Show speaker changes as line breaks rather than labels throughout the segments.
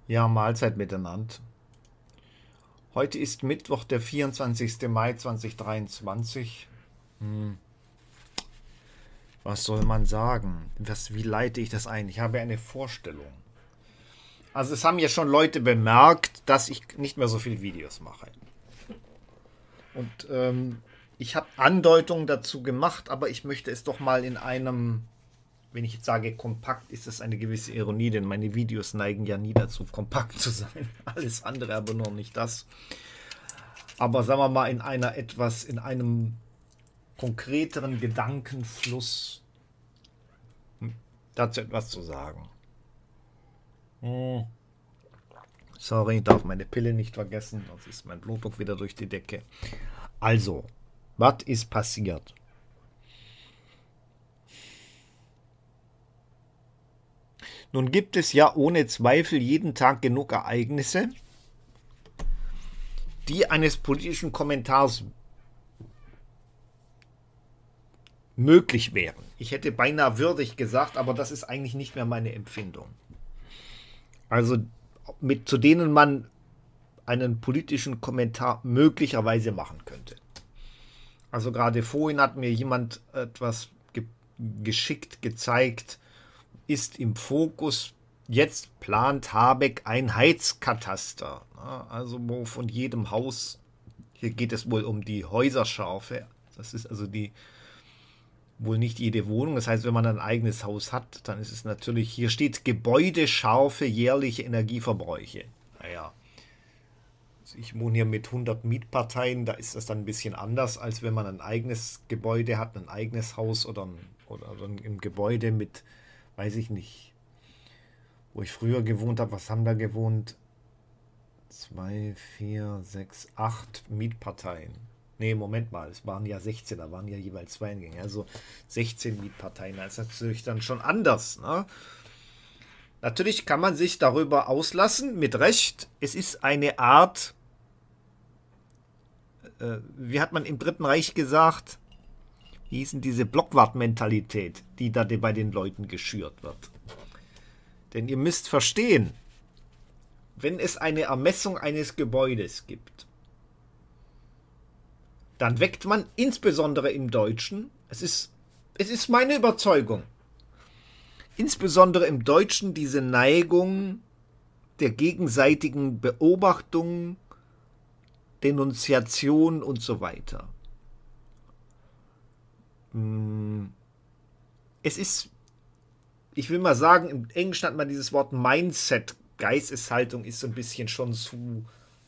Ja, Mahlzeit miteinander. Heute ist Mittwoch, der 24. Mai 2023. Was soll man sagen? Wie leite ich das ein? Ich habe eine Vorstellung. Also es haben ja schon Leute bemerkt, dass ich nicht mehr so viele Videos mache. Und ich habe Andeutungen dazu gemacht, aber ich möchte es doch mal in einem, wenn ich jetzt sage kompakt, ist das eine gewisse Ironie, denn meine Videos neigen ja nie dazu, kompakt zu sein. Alles andere, aber noch nicht das. Aber sagen wir mal in einem konkreteren Gedankenfluss dazu etwas zu sagen. Sorry, ich darf meine Pille nicht vergessen, sonst ist mein Blutdruck wieder durch die Decke. Also, was ist passiert? Nun gibt es ja ohne Zweifel jeden Tag genug Ereignisse, die eines politischen Kommentars möglich wären. Ich hätte beinahe würdig gesagt, aber das ist eigentlich nicht mehr meine Empfindung. Also zu denen man einen politischen Kommentar möglicherweise machen könnte. Also gerade vorhin hat mir jemand etwas geschickt gezeigt, ist im Fokus, jetzt plant Habeck ein Heizkataster. Also wo von jedem Haus, hier geht es wohl um die Häuserscharfe, das ist also wohl nicht jede Wohnung. Das heißt, wenn man ein eigenes Haus hat, dann ist es natürlich, hier steht gebäudescharfe jährliche Energieverbräuche. Naja, also ich wohne hier mit 100 Mietparteien, da ist das dann ein bisschen anders, als wenn man ein eigenes Gebäude hat, ein eigenes Haus oder ein Gebäude mit, weiß ich nicht, wo ich früher gewohnt habe. Was haben da gewohnt? 2, 4, 6, 8 Mietparteien. Nee, Moment mal, es waren ja 16, da waren ja jeweils zwei Eingänge, also 16 Mietparteien. Das ist natürlich dann schon anders. Ne? Natürlich kann man sich darüber auslassen, mit Recht. Es ist eine Art, wie hat man im Dritten Reich gesagt, wie hieß denn diese Blockwart-Mentalität, die da bei den Leuten geschürt wird. Denn ihr müsst verstehen, wenn es eine Ermessung eines Gebäudes gibt, dann weckt man insbesondere im Deutschen, es ist meine Überzeugung, insbesondere im Deutschen diese Neigung der gegenseitigen Beobachtung, Denunziation und so weiter. Es ist, ich will mal sagen, im Englischen hat man dieses Wort Mindset, Geisteshaltung ist so ein bisschen schon zu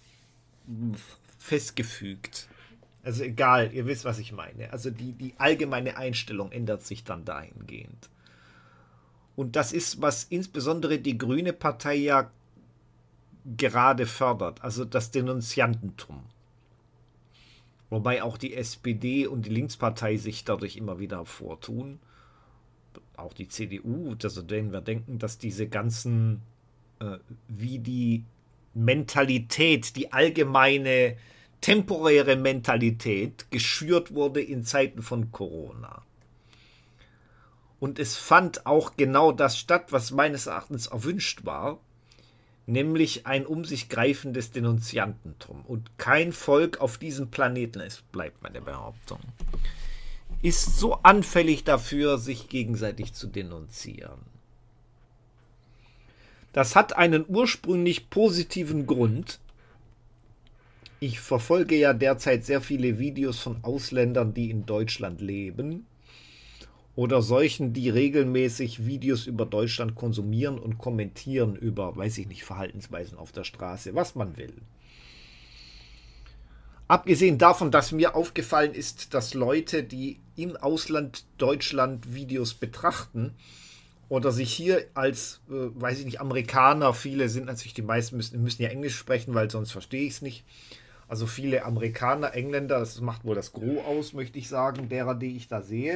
festgefügt. Also egal, ihr wisst, was ich meine. Also die allgemeine Einstellung ändert sich dann dahingehend. Und das ist, was insbesondere die Grüne Partei ja gerade fördert, also das Denunziantentum. Wobei auch die SPD und die Linkspartei sich dadurch immer wieder hervortun. Auch die CDU, also wenn wir denken, dass diese ganzen, wie die Mentalität, die allgemeine temporäre Mentalität geschürt wurde in Zeiten von Corona. Und es fand auch genau das statt, was meines Erachtens erwünscht war, nämlich ein um sich greifendes Denunziantentum. Und kein Volk auf diesem Planeten, es bleibt meine Behauptung, ist so anfällig dafür, sich gegenseitig zu denunzieren. Das hat einen ursprünglich positiven Grund. Ich verfolge ja derzeit sehr viele Videos von Ausländern, die in Deutschland leben oder solchen, die regelmäßig Videos über Deutschland konsumieren und kommentieren über, weiß ich nicht, Verhaltensweisen auf der Straße, was man will. Abgesehen davon, dass mir aufgefallen ist, dass Leute, die im Ausland Deutschland Videos betrachten oder sich hier als, weiß ich nicht, Amerikaner, viele sind natürlich, die meisten müssen ja Englisch sprechen, weil sonst verstehe ich es nicht. Also viele Amerikaner, Engländer, das macht wohl das Gros aus, möchte ich sagen, derer, die ich da sehe.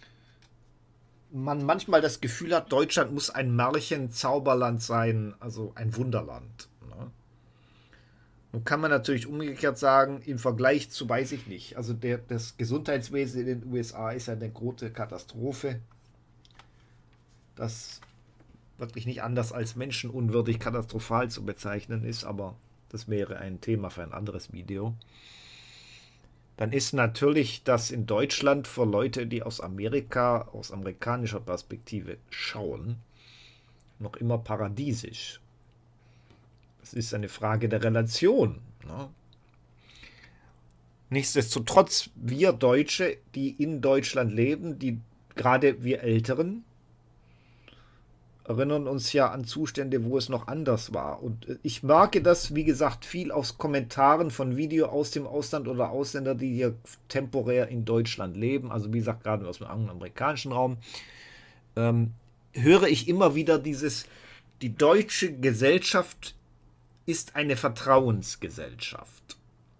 Man manchmal das Gefühl hat, Deutschland muss ein Märchen-Zauberland sein, also ein Wunderland. Ne? Nun kann man natürlich umgekehrt sagen, im Vergleich zu, weiß ich nicht, also das Gesundheitswesen in den USA ist ja eine große Katastrophe. Das wirklich nicht anders als menschenunwürdig, katastrophal zu bezeichnen ist, aber das wäre ein Thema für ein anderes Video. Dann ist natürlich das in Deutschland für Leute, die aus Amerika, aus amerikanischer Perspektive schauen, noch immer paradiesisch. Es ist eine Frage der Relation. Ne? Nichtsdestotrotz, wir Deutsche, die in Deutschland leben, die gerade wir Älteren, erinnern uns ja an Zustände, wo es noch anders war. Und ich merke das, wie gesagt, viel aus Kommentaren von Video aus dem Ausland oder Ausländer, die hier temporär in Deutschland leben, also wie gesagt, gerade aus dem angloamerikanischen Raum, höre ich immer wieder die deutsche Gesellschaft ist eine Vertrauensgesellschaft.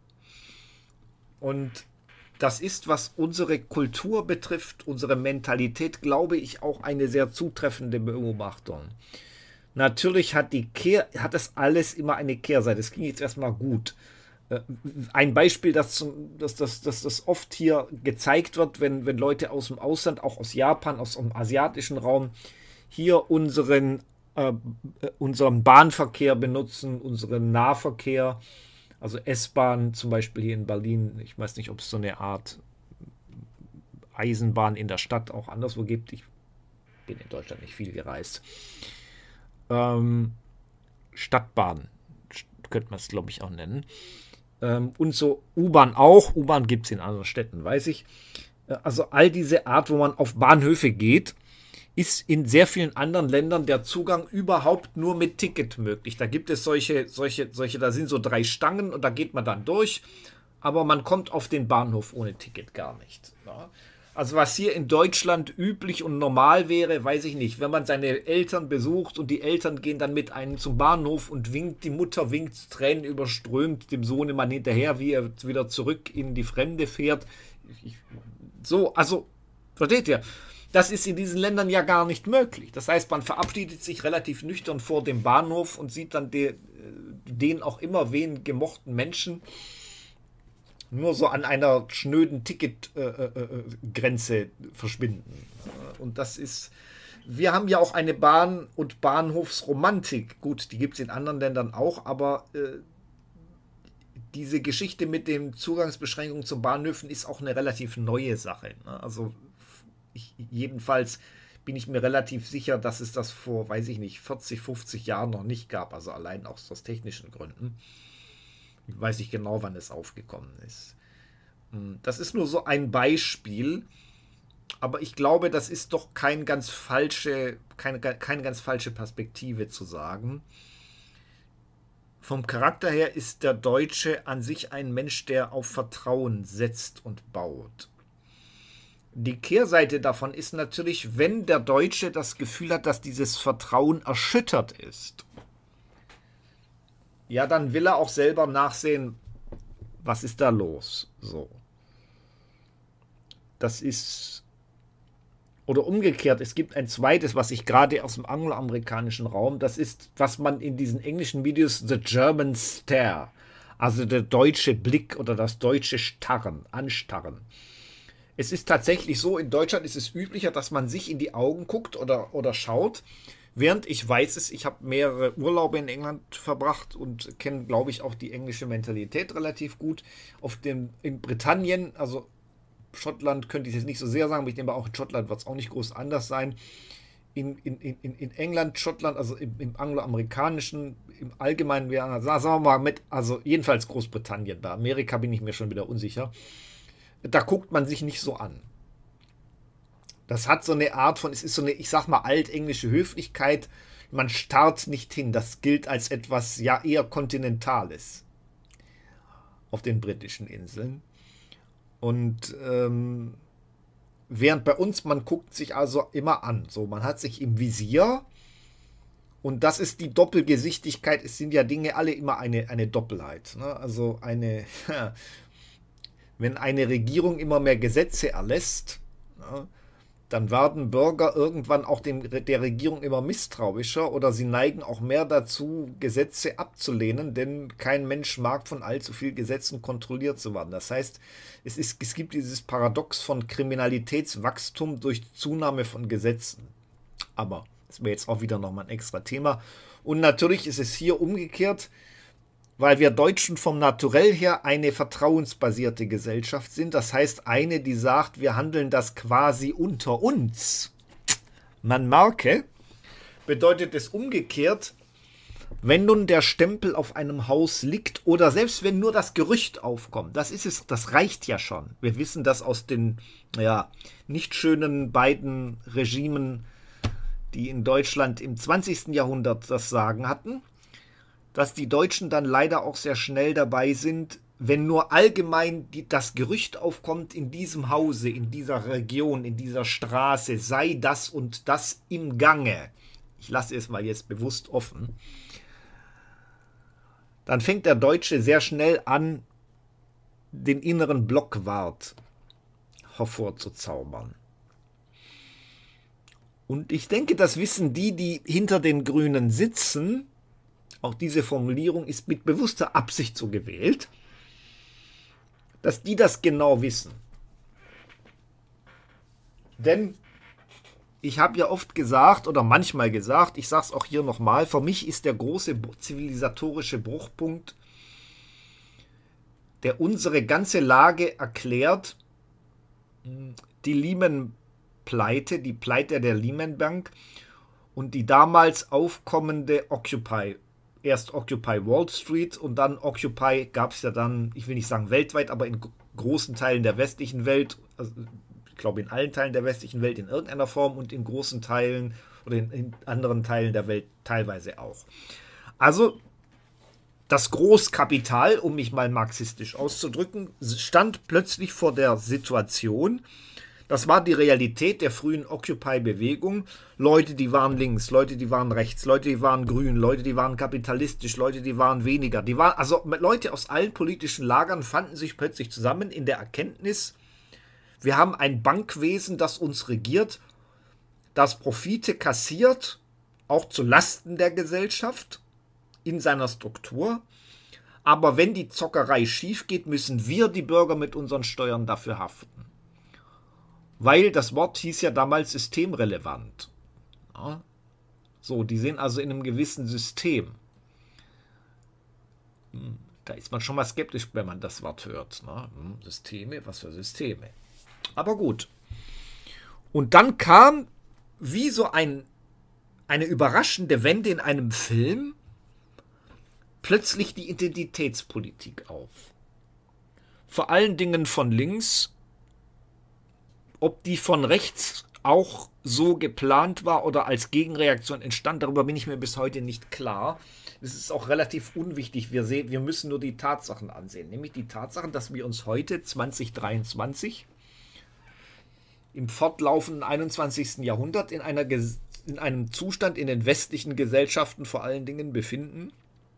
Und das ist, was unsere Kultur betrifft, unsere Mentalität, glaube ich, auch eine sehr zutreffende Beobachtung. Natürlich hat das alles immer eine Kehrseite. Es ging jetzt erstmal gut. Ein Beispiel, das oft hier gezeigt wird, wenn Leute aus dem Ausland, auch aus Japan, aus dem asiatischen Raum, hier unseren Bahnverkehr benutzen, unseren Nahverkehr, also S-Bahn zum Beispiel hier in Berlin. Ich weiß nicht, ob es so eine Art Eisenbahn in der Stadt auch anderswo gibt. Ich bin in Deutschland nicht viel gereist. Stadtbahn könnte man es, glaube ich, auch nennen. Und so U-Bahn auch. U-Bahn gibt es in anderen Städten, weiß ich. Also all diese Art, wo man auf Bahnhöfe geht, ist in sehr vielen anderen Ländern der Zugang überhaupt nur mit Ticket möglich. Da gibt es solche, da sind so 3 Stangen und da geht man dann durch, aber man kommt auf den Bahnhof ohne Ticket gar nicht. Ja? Also was hier in Deutschland üblich und normal wäre, weiß ich nicht. Wenn man seine Eltern besucht und die Eltern gehen dann mit einem zum Bahnhof und die Mutter winkt, Tränen überströmt dem Sohnemann hinterher, wie er wieder zurück in die Fremde fährt. Versteht ihr? Das ist in diesen Ländern ja gar nicht möglich. Das heißt, man verabschiedet sich relativ nüchtern vor dem Bahnhof und sieht dann den auch immer wen gemochten Menschen nur so an einer schnöden Ticketgrenze verschwinden. Und das ist, wir haben ja auch eine Bahn- und Bahnhofsromantik. Gut, die gibt es in anderen Ländern auch, aber diese Geschichte mit den Zugangsbeschränkungen zu Bahnhöfen ist auch eine relativ neue Sache. Ne? Also jedenfalls bin ich mir relativ sicher, dass es das vor, weiß ich nicht, 40, 50 Jahren noch nicht gab. Also allein aus technischen Gründen. Ich weiß nicht genau, wann es aufgekommen ist. Das ist nur so ein Beispiel. Aber ich glaube, das ist doch keine ganz falsche Perspektive zu sagen. Vom Charakter her ist der Deutsche an sich ein Mensch, der auf Vertrauen setzt und baut. Die Kehrseite davon ist natürlich, wenn der Deutsche das Gefühl hat, dass dieses Vertrauen erschüttert ist, ja, dann will er auch selber nachsehen, was ist da los? So. Das ist, oder umgekehrt, es gibt ein zweites, was ich gerade aus dem angloamerikanischen Raum, das ist, was man in diesen englischen Videos The German Stare, also der deutsche Blick oder das deutsche Anstarren. Es ist tatsächlich so, in Deutschland ist es üblicher, dass man sich in die Augen guckt oder schaut, während ich weiß es, ich habe mehrere Urlaube in England verbracht und kenne, glaube ich, auch die englische Mentalität relativ gut. In Britannien, also Schottland könnte ich jetzt nicht so sehr sagen, aber ich denke auch in Schottland wird es auch nicht groß anders sein. In England, Schottland, also im angloamerikanischen, im Allgemeinen, sagen wir mal also jedenfalls Großbritannien, bei Amerika bin ich mir schon wieder unsicher. Da guckt man sich nicht so an. Das hat so eine Art von, es ist so eine, ich sag mal, altenglische Höflichkeit. Man starrt nicht hin. Das gilt als etwas, ja, eher Kontinentales auf den britischen Inseln. Und während bei uns, man guckt sich also immer an. So, man hat sich im Visier. Und das ist die Doppelgesichtigkeit. Es sind ja Dinge alle immer eine Doppelheit. Ne? Also wenn eine Regierung immer mehr Gesetze erlässt, ja, dann werden Bürger irgendwann auch der Regierung immer misstrauischer oder sie neigen auch mehr dazu, Gesetze abzulehnen, denn kein Mensch mag von allzu vielen Gesetzen kontrolliert zu werden. Das heißt, es gibt dieses Paradox von Kriminalitätswachstum durch Zunahme von Gesetzen. Aber Das wäre jetzt auch wieder nochmal ein extra Thema. Und natürlich ist es hier umgekehrt, weil wir Deutschen vom Naturell her eine vertrauensbasierte Gesellschaft sind. Das heißt, eine, die sagt, wir handeln das quasi unter uns. Man merke, bedeutet es umgekehrt, wenn nun der Stempel auf einem Haus liegt oder selbst wenn nur das Gerücht aufkommt, das ist es, das reicht ja schon. Wir wissen das aus den nicht schönen beiden Regimen, die in Deutschland im 20. Jahrhundert das Sagen hatten, dass die Deutschen dann leider auch sehr schnell dabei sind, wenn nur allgemein das Gerücht aufkommt, in diesem Hause, in dieser Region, in dieser Straße, sei das und das im Gange. Ich lasse es mal jetzt bewusst offen. Dann fängt der Deutsche sehr schnell an, den inneren Blockwart hervorzuzaubern. Und ich denke, das wissen die hinter den Grünen sitzen. Auch diese Formulierung ist mit bewusster Absicht so gewählt, dass die das genau wissen. Denn ich habe ja oft gesagt oder manchmal gesagt, ich sage es auch hier nochmal, für mich ist der große zivilisatorische Bruchpunkt, der unsere ganze Lage erklärt, die Lehman-Pleite, die Pleite der Lehman Bank und die damals aufkommende Occupy. Erst Occupy Wall Street und dann Occupy gab es ja dann, ich will nicht sagen weltweit, aber in großen Teilen der westlichen Welt, also ich glaube in allen Teilen der westlichen Welt in irgendeiner Form und in großen Teilen oder in anderen Teilen der Welt teilweise auch. Also das Großkapital, um mich mal marxistisch auszudrücken, stand plötzlich vor der Situation, das war die Realität der frühen Occupy-Bewegung. Leute, die waren links, Leute, die waren rechts, Leute, die waren grün, Leute, die waren kapitalistisch, Leute, die waren weniger. Also Leute aus allen politischen Lagern fanden sich plötzlich zusammen in der Erkenntnis, wir haben ein Bankwesen, das uns regiert, das Profite kassiert, auch zu Lasten der Gesellschaft in seiner Struktur. Aber wenn die Zockerei schief geht, müssen wir, die Bürger, mit unseren Steuern dafür haften. Weil das Wort hieß ja damals systemrelevant. Ja. So, die sind also in einem gewissen System. Da ist man schon mal skeptisch, wenn man das Wort hört. Ne? Systeme, was für Systeme. Aber gut. Und dann kam wie so eine überraschende Wende in einem Film plötzlich die Identitätspolitik auf. Vor allen Dingen von links. Ob die von rechts auch so geplant war oder als Gegenreaktion entstand, darüber bin ich mir bis heute nicht klar. Es ist auch relativ unwichtig. Wir müssen nur die Tatsachen ansehen. Nämlich die Tatsachen, dass wir uns heute, 2023, im fortlaufenden 21. Jahrhundert in einem Zustand in den westlichen Gesellschaften vor allen Dingen befinden,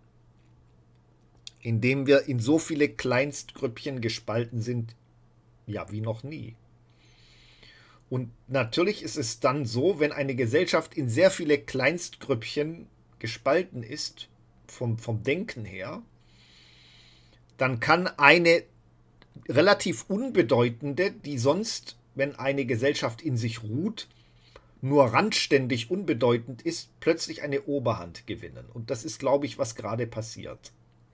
in dem wir in so viele Kleinstgrüppchen gespalten sind, ja, wie noch nie. Und natürlich ist es dann so, wenn eine Gesellschaft in sehr viele Kleinstgrüppchen gespalten ist, vom Denken her, dann kann eine relativ unbedeutende, die sonst, wenn eine Gesellschaft in sich ruht, nur randständig unbedeutend ist, plötzlich eine Oberhand gewinnen. Und das ist, glaube ich, was gerade passiert.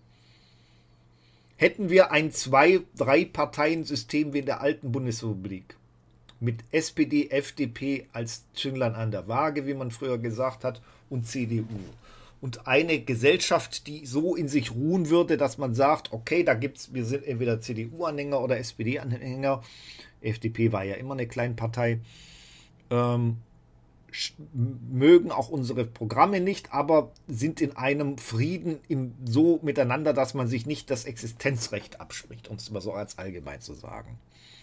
Hätten wir ein 2-3-Parteien-System wie in der alten Bundesrepublik, mit SPD, FDP als Zünglein an der Waage, wie man früher gesagt hat, und CDU. Und eine Gesellschaft, die so in sich ruhen würde, dass man sagt, okay, wir sind entweder CDU-Anhänger oder SPD-Anhänger. FDP war ja immer eine Kleinpartei. Mögen auch unsere Programme nicht, aber sind in einem Frieden so miteinander, dass man sich nicht das Existenzrecht abspricht, um es mal so als allgemein zu sagen.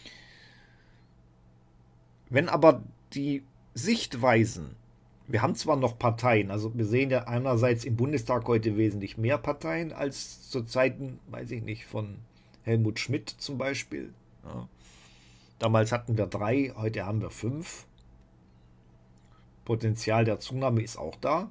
Wenn aber die Sichtweisen, wir haben zwar noch Parteien, also wir sehen ja einerseits im Bundestag heute wesentlich mehr Parteien als zu Zeiten, weiß ich nicht, von Helmut Schmidt zum Beispiel. Ja. Damals hatten wir 3, heute haben wir 5. Potenzial der Zunahme ist auch da.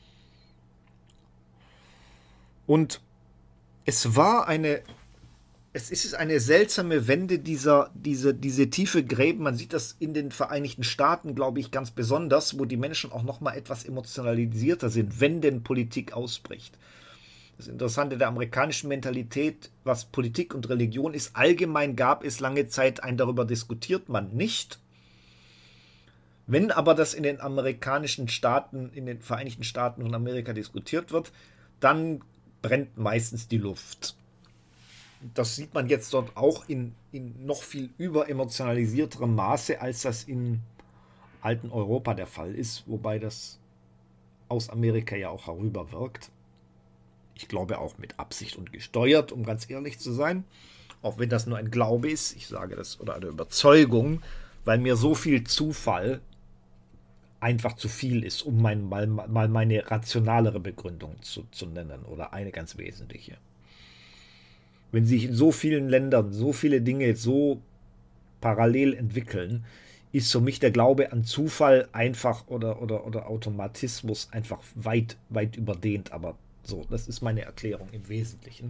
Und es war eine es ist eine seltsame Wende diese tiefe Gräben. Man sieht das in den Vereinigten Staaten, glaube ich, ganz besonders, wo die Menschen auch noch mal etwas emotionalisierter sind, wenn denn Politik ausbricht. Das Interessante der amerikanischen Mentalität, was Politik und Religion ist, allgemein gab es lange Zeit ein, darüber diskutiert man nicht. Wenn aber das in den amerikanischen Staaten, in den Vereinigten Staaten von Amerika diskutiert wird, dann brennt meistens die Luft. Das sieht man jetzt dort auch in noch viel überemotionalisierterem Maße, als das in alten Europa der Fall ist, wobei das aus Amerika ja auch herüberwirkt. Ich glaube auch mit Absicht und gesteuert, um ganz ehrlich zu sein. Auch wenn das nur ein Glaube ist, ich sage das, oder eine Überzeugung, weil mir so viel Zufall einfach zu viel ist, um mal meine rationalere Begründung zu nennen oder eine ganz wesentliche. Wenn sich in so vielen Ländern so viele Dinge so parallel entwickeln, ist für mich der Glaube an Zufall einfach oder Automatismus einfach weit überdehnt, aber so, das ist meine Erklärung im Wesentlichen.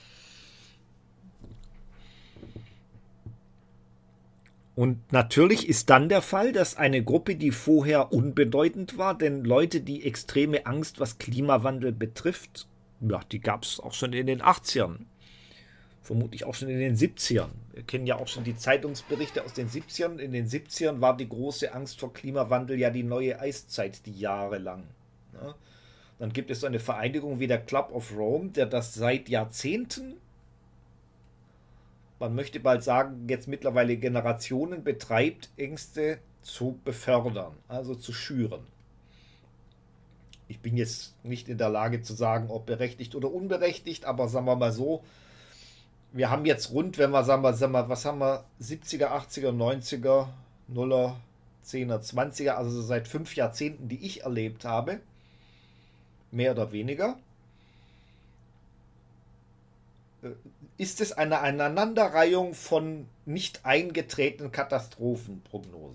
Und natürlich ist dann der Fall, dass eine Gruppe, die vorher unbedeutend war, denn Leute, die extreme Angst, was Klimawandel betrifft, ja, die gab es auch schon in den 80ern, vermutlich auch schon in den 70ern. Wir kennen ja auch schon die Zeitungsberichte aus den 70ern. In den 70ern war die große Angst vor Klimawandel ja die neue Eiszeit, die jahrelang. Ja. Dann gibt es so eine Vereinigung wie der Club of Rome, der das seit Jahrzehnten, man möchte bald sagen, jetzt mittlerweile Generationen betreibt, Ängste zu befördern, also zu schüren. Ich bin jetzt nicht in der Lage zu sagen, ob berechtigt oder unberechtigt, aber sagen wir mal so, wir haben jetzt rund, wenn wir sagen wir, was haben wir, 70er, 80er, 90er, 0er, 10er, 20er, also seit 5 Jahrzehnten, die ich erlebt habe, mehr oder weniger, ist es eine Aneinanderreihung von nicht eingetretenen Katastrophenprognosen.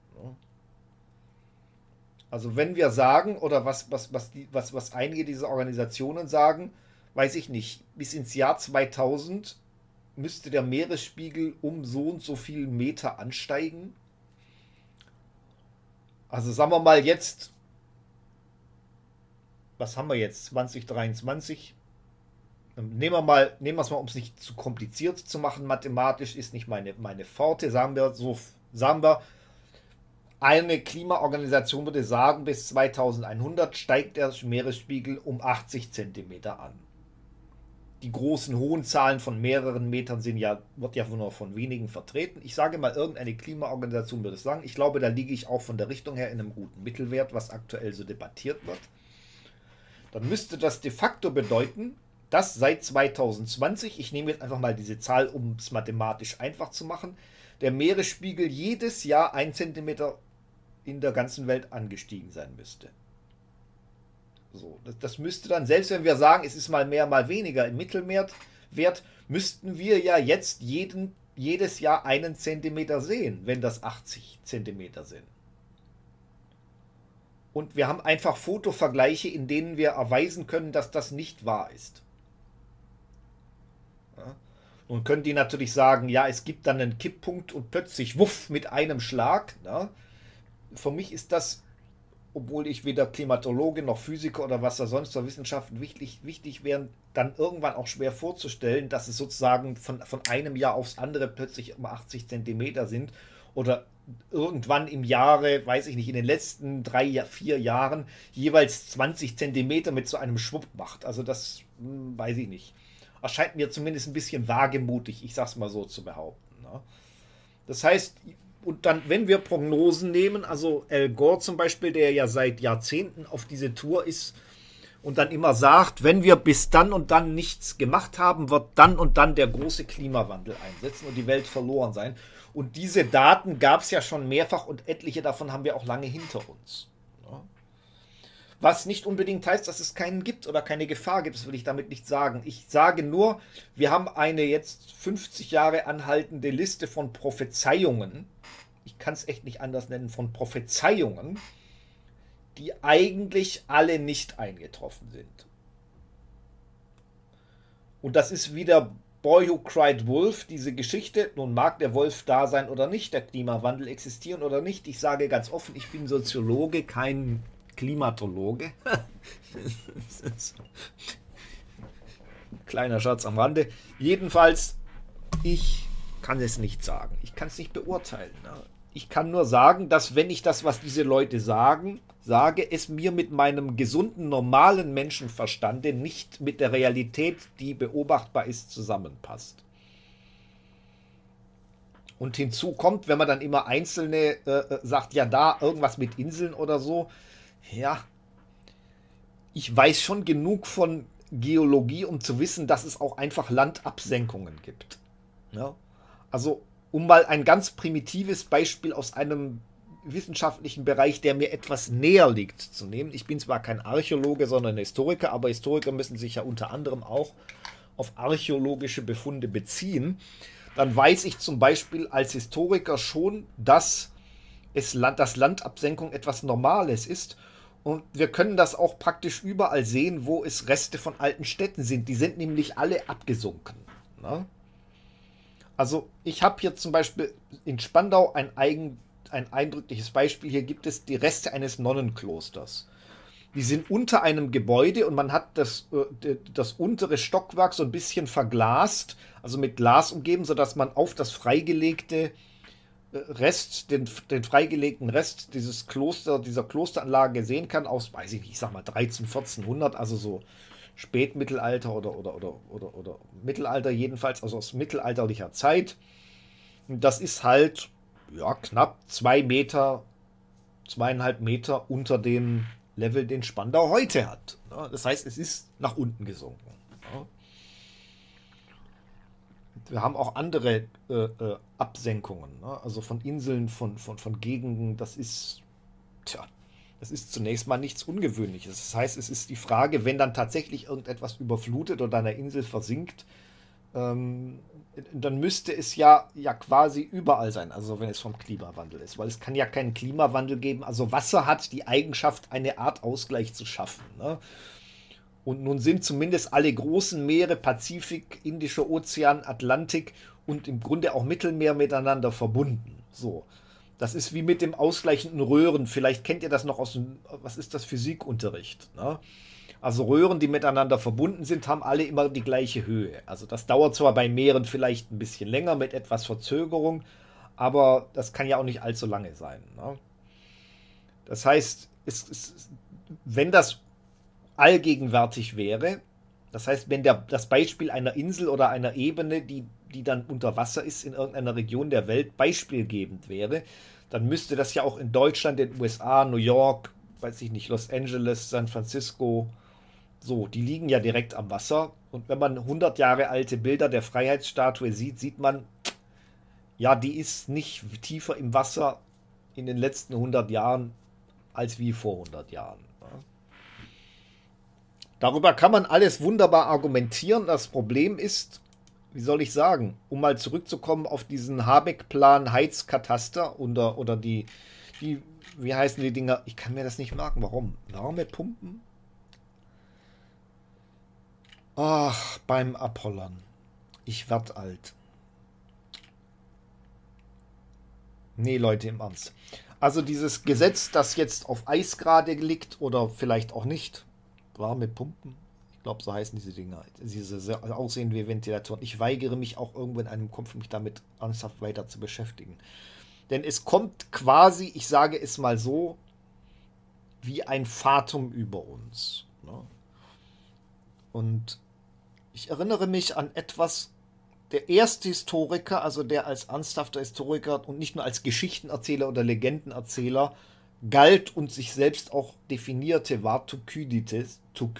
Also wenn wir sagen, oder was einige dieser Organisationen sagen, weiß ich nicht, bis ins Jahr 2000 müsste der Meeresspiegel um so und so viel Meter ansteigen. Also sagen wir mal jetzt, was haben wir jetzt, 2023? Nehmen wir es mal, um es nicht zu kompliziert zu machen, mathematisch ist nicht meine Pforte, sagen wir, eine Klimaorganisation würde sagen, bis 2100 steigt der Meeresspiegel um 80 Zentimeter an. Die großen, hohen Zahlen von mehreren Metern wird ja nur von wenigen vertreten. Ich sage mal, irgendeine Klimaorganisation würde es sagen. Ich glaube, da liege ich auch von der Richtung her in einem guten Mittelwert, was aktuell so debattiert wird. Dann müsste das de facto bedeuten, dass seit 2020, ich nehme jetzt einfach mal diese Zahl, um es mathematisch einfach zu machen, der Meeresspiegel jedes Jahr 1 Zentimeter in der ganzen Welt angestiegen sein müsste. So, das müsste dann, selbst wenn wir sagen, es ist mal mehr, mal weniger im Mittelwert, müssten wir ja jetzt jedes Jahr 1 Zentimeter sehen, wenn das 80 Zentimeter sind. Und wir haben einfach Fotovergleiche, in denen wir erweisen können, dass das nicht wahr ist. Ja. Nun können die natürlich sagen, ja, es gibt dann einen Kipppunkt und plötzlich, wuff, mit einem Schlag. Ja. Für mich ist das, obwohl ich weder Klimatologe noch Physiker oder was da sonst zur Wissenschaft wichtig wären, dann irgendwann auch schwer vorzustellen, dass es sozusagen von einem Jahr aufs andere plötzlich um 80 Zentimeter sind oder irgendwann im Jahre, weiß ich nicht, in den letzten 3, 4 Jahren jeweils 20 Zentimeter mit so einem Schwupp macht. Also das weiß ich nicht. Erscheint mir zumindest ein bisschen wagemutig, ich sag's mal so zu behaupten. Ne? Das heißt, und dann, wenn wir Prognosen nehmen, also Al Gore zum Beispiel, der ja seit Jahrzehnten auf diese Tour ist und dann immer sagt, wenn wir bis dann und dann nichts gemacht haben, wird dann und dann der große Klimawandel einsetzen und die Welt verloren sein. Und diese Daten gab es ja schon mehrfach und etliche davon haben wir auch lange hinter uns. Ja. Was nicht unbedingt heißt, dass es keinen gibt oder keine Gefahr gibt, das will ich damit nicht sagen. Ich sage nur, wir haben eine jetzt 50 Jahre anhaltende Liste von Prophezeiungen, ich kann es echt nicht anders nennen, von Prophezeiungen, die eigentlich alle nicht eingetroffen sind. Und das ist wieder Boy Who Cried Wolf, diese Geschichte, nun mag der Wolf da sein oder nicht, der Klimawandel existieren oder nicht. Ich sage ganz offen, ich bin Soziologe, kein Klimatologe. Kleiner Scherz am Rande. Jedenfalls, ich kann es nicht sagen. Ich kann es nicht beurteilen. Ich kann nur sagen, dass wenn ich das, was diese Leute sagen, sage, es mir mit meinem gesunden, normalen Menschenverstande nicht mit der Realität, die beobachtbar ist, zusammenpasst. Und hinzu kommt, wenn man dann immer Einzelne sagt, ja, da irgendwas mit Inseln oder so, ja, ich weiß schon genug von Geologie, um zu wissen, dass es auch einfach Landabsenkungen gibt. Ja? Also, um mal ein ganz primitives Beispiel aus einem wissenschaftlichen Bereich, der mir etwas näher liegt, zu nehmen. Ich bin zwar kein Archäologe, sondern Historiker, aber Historiker müssen sich ja unter anderem auch auf archäologische Befunde beziehen. Dann weiß ich zum Beispiel als Historiker schon, dass Landabsenkung etwas Normales ist. Und wir können das auch praktisch überall sehen, wo es Reste von alten Städten sind. Die sind nämlich alle abgesunken. Ne? Also ich habe hier zum Beispiel in Spandau ein eindrückliches Beispiel. Hier gibt es die Reste eines Nonnenklosters. Die sind unter einem Gebäude und man hat das untere Stockwerk so ein bisschen verglast, also mit Glas umgeben, sodass man auf das freigelegte den freigelegten Rest dieser Klosteranlage sehen kann, aus, weiß ich nicht, ich sag mal 13, 1400, also so Spätmittelalter oder Mittelalter jedenfalls, also aus mittelalterlicher Zeit. Und das ist halt, ja, knapp 2 Meter, 2,5 Meter unter dem Level, den Spandau heute hat. Das heißt, es ist nach unten gesunken. Wir haben auch andere Absenkungen, also von Inseln, von Gegenden. Das ist zunächst mal nichts Ungewöhnliches. Das heißt, es ist die Frage, wenn dann tatsächlich irgendetwas überflutet oder eine Insel versinkt, dann müsste es ja quasi überall sein, also wenn es vom Klimawandel ist, weil es kann ja keinen Klimawandel geben. Also Wasser hat die Eigenschaft, eine Art Ausgleich zu schaffen. Ne? Und nun sind zumindest alle großen Meere, Pazifik, Indischer Ozean, Atlantik und im Grunde auch Mittelmeer miteinander verbunden. So. Das ist wie mit dem ausgleichenden Röhren. Vielleicht kennt ihr das noch aus dem, was ist das, Physikunterricht. Ne? Also Röhren, die miteinander verbunden sind, haben alle immer die gleiche Höhe. Also das dauert zwar bei Meeren vielleicht ein bisschen länger mit etwas Verzögerung, aber das kann ja auch nicht allzu lange sein. Ne? Das heißt, wenn das allgegenwärtig wäre, das heißt, wenn das Beispiel einer Insel oder einer Ebene, die dann unter Wasser ist, in irgendeiner Region der Welt beispielgebend wäre, dann müsste das ja auch in Deutschland, den USA, New York, weiß ich nicht, Los Angeles, San Francisco, so, die liegen ja direkt am Wasser. Und wenn man 100 Jahre alte Bilder der Freiheitsstatue sieht, sieht man, ja, die ist nicht tiefer im Wasser in den letzten 100 Jahren als wie vor 100 Jahren. Darüber kann man alles wunderbar argumentieren. Das Problem ist, wie soll ich sagen, um mal zurückzukommen auf diesen Habeck-Plan Heizkataster oder die, wie heißen die Dinger? Ich kann mir das nicht merken. Warum? Wärmepumpen? Ach, beim Apollon. Ich werd alt. Nee, Leute, im Ernst. Also dieses Gesetz, das jetzt auf Eis gerade liegt oder vielleicht auch nicht, Wärmepumpen, ich glaube, so heißen diese Dinger, diese aussehen wie Ventilatoren. Ich weigere mich auch irgendwo in einem Kopf, mich damit ernsthaft weiter zu beschäftigen. Denn es kommt quasi, ich sage es mal so, wie ein Fatum über uns. Ne? Und ich erinnere mich an etwas, der erste Historiker, also der als ernsthafter Historiker und nicht nur als Geschichtenerzähler oder Legendenerzähler galt und sich selbst auch definierte, war Thukydides,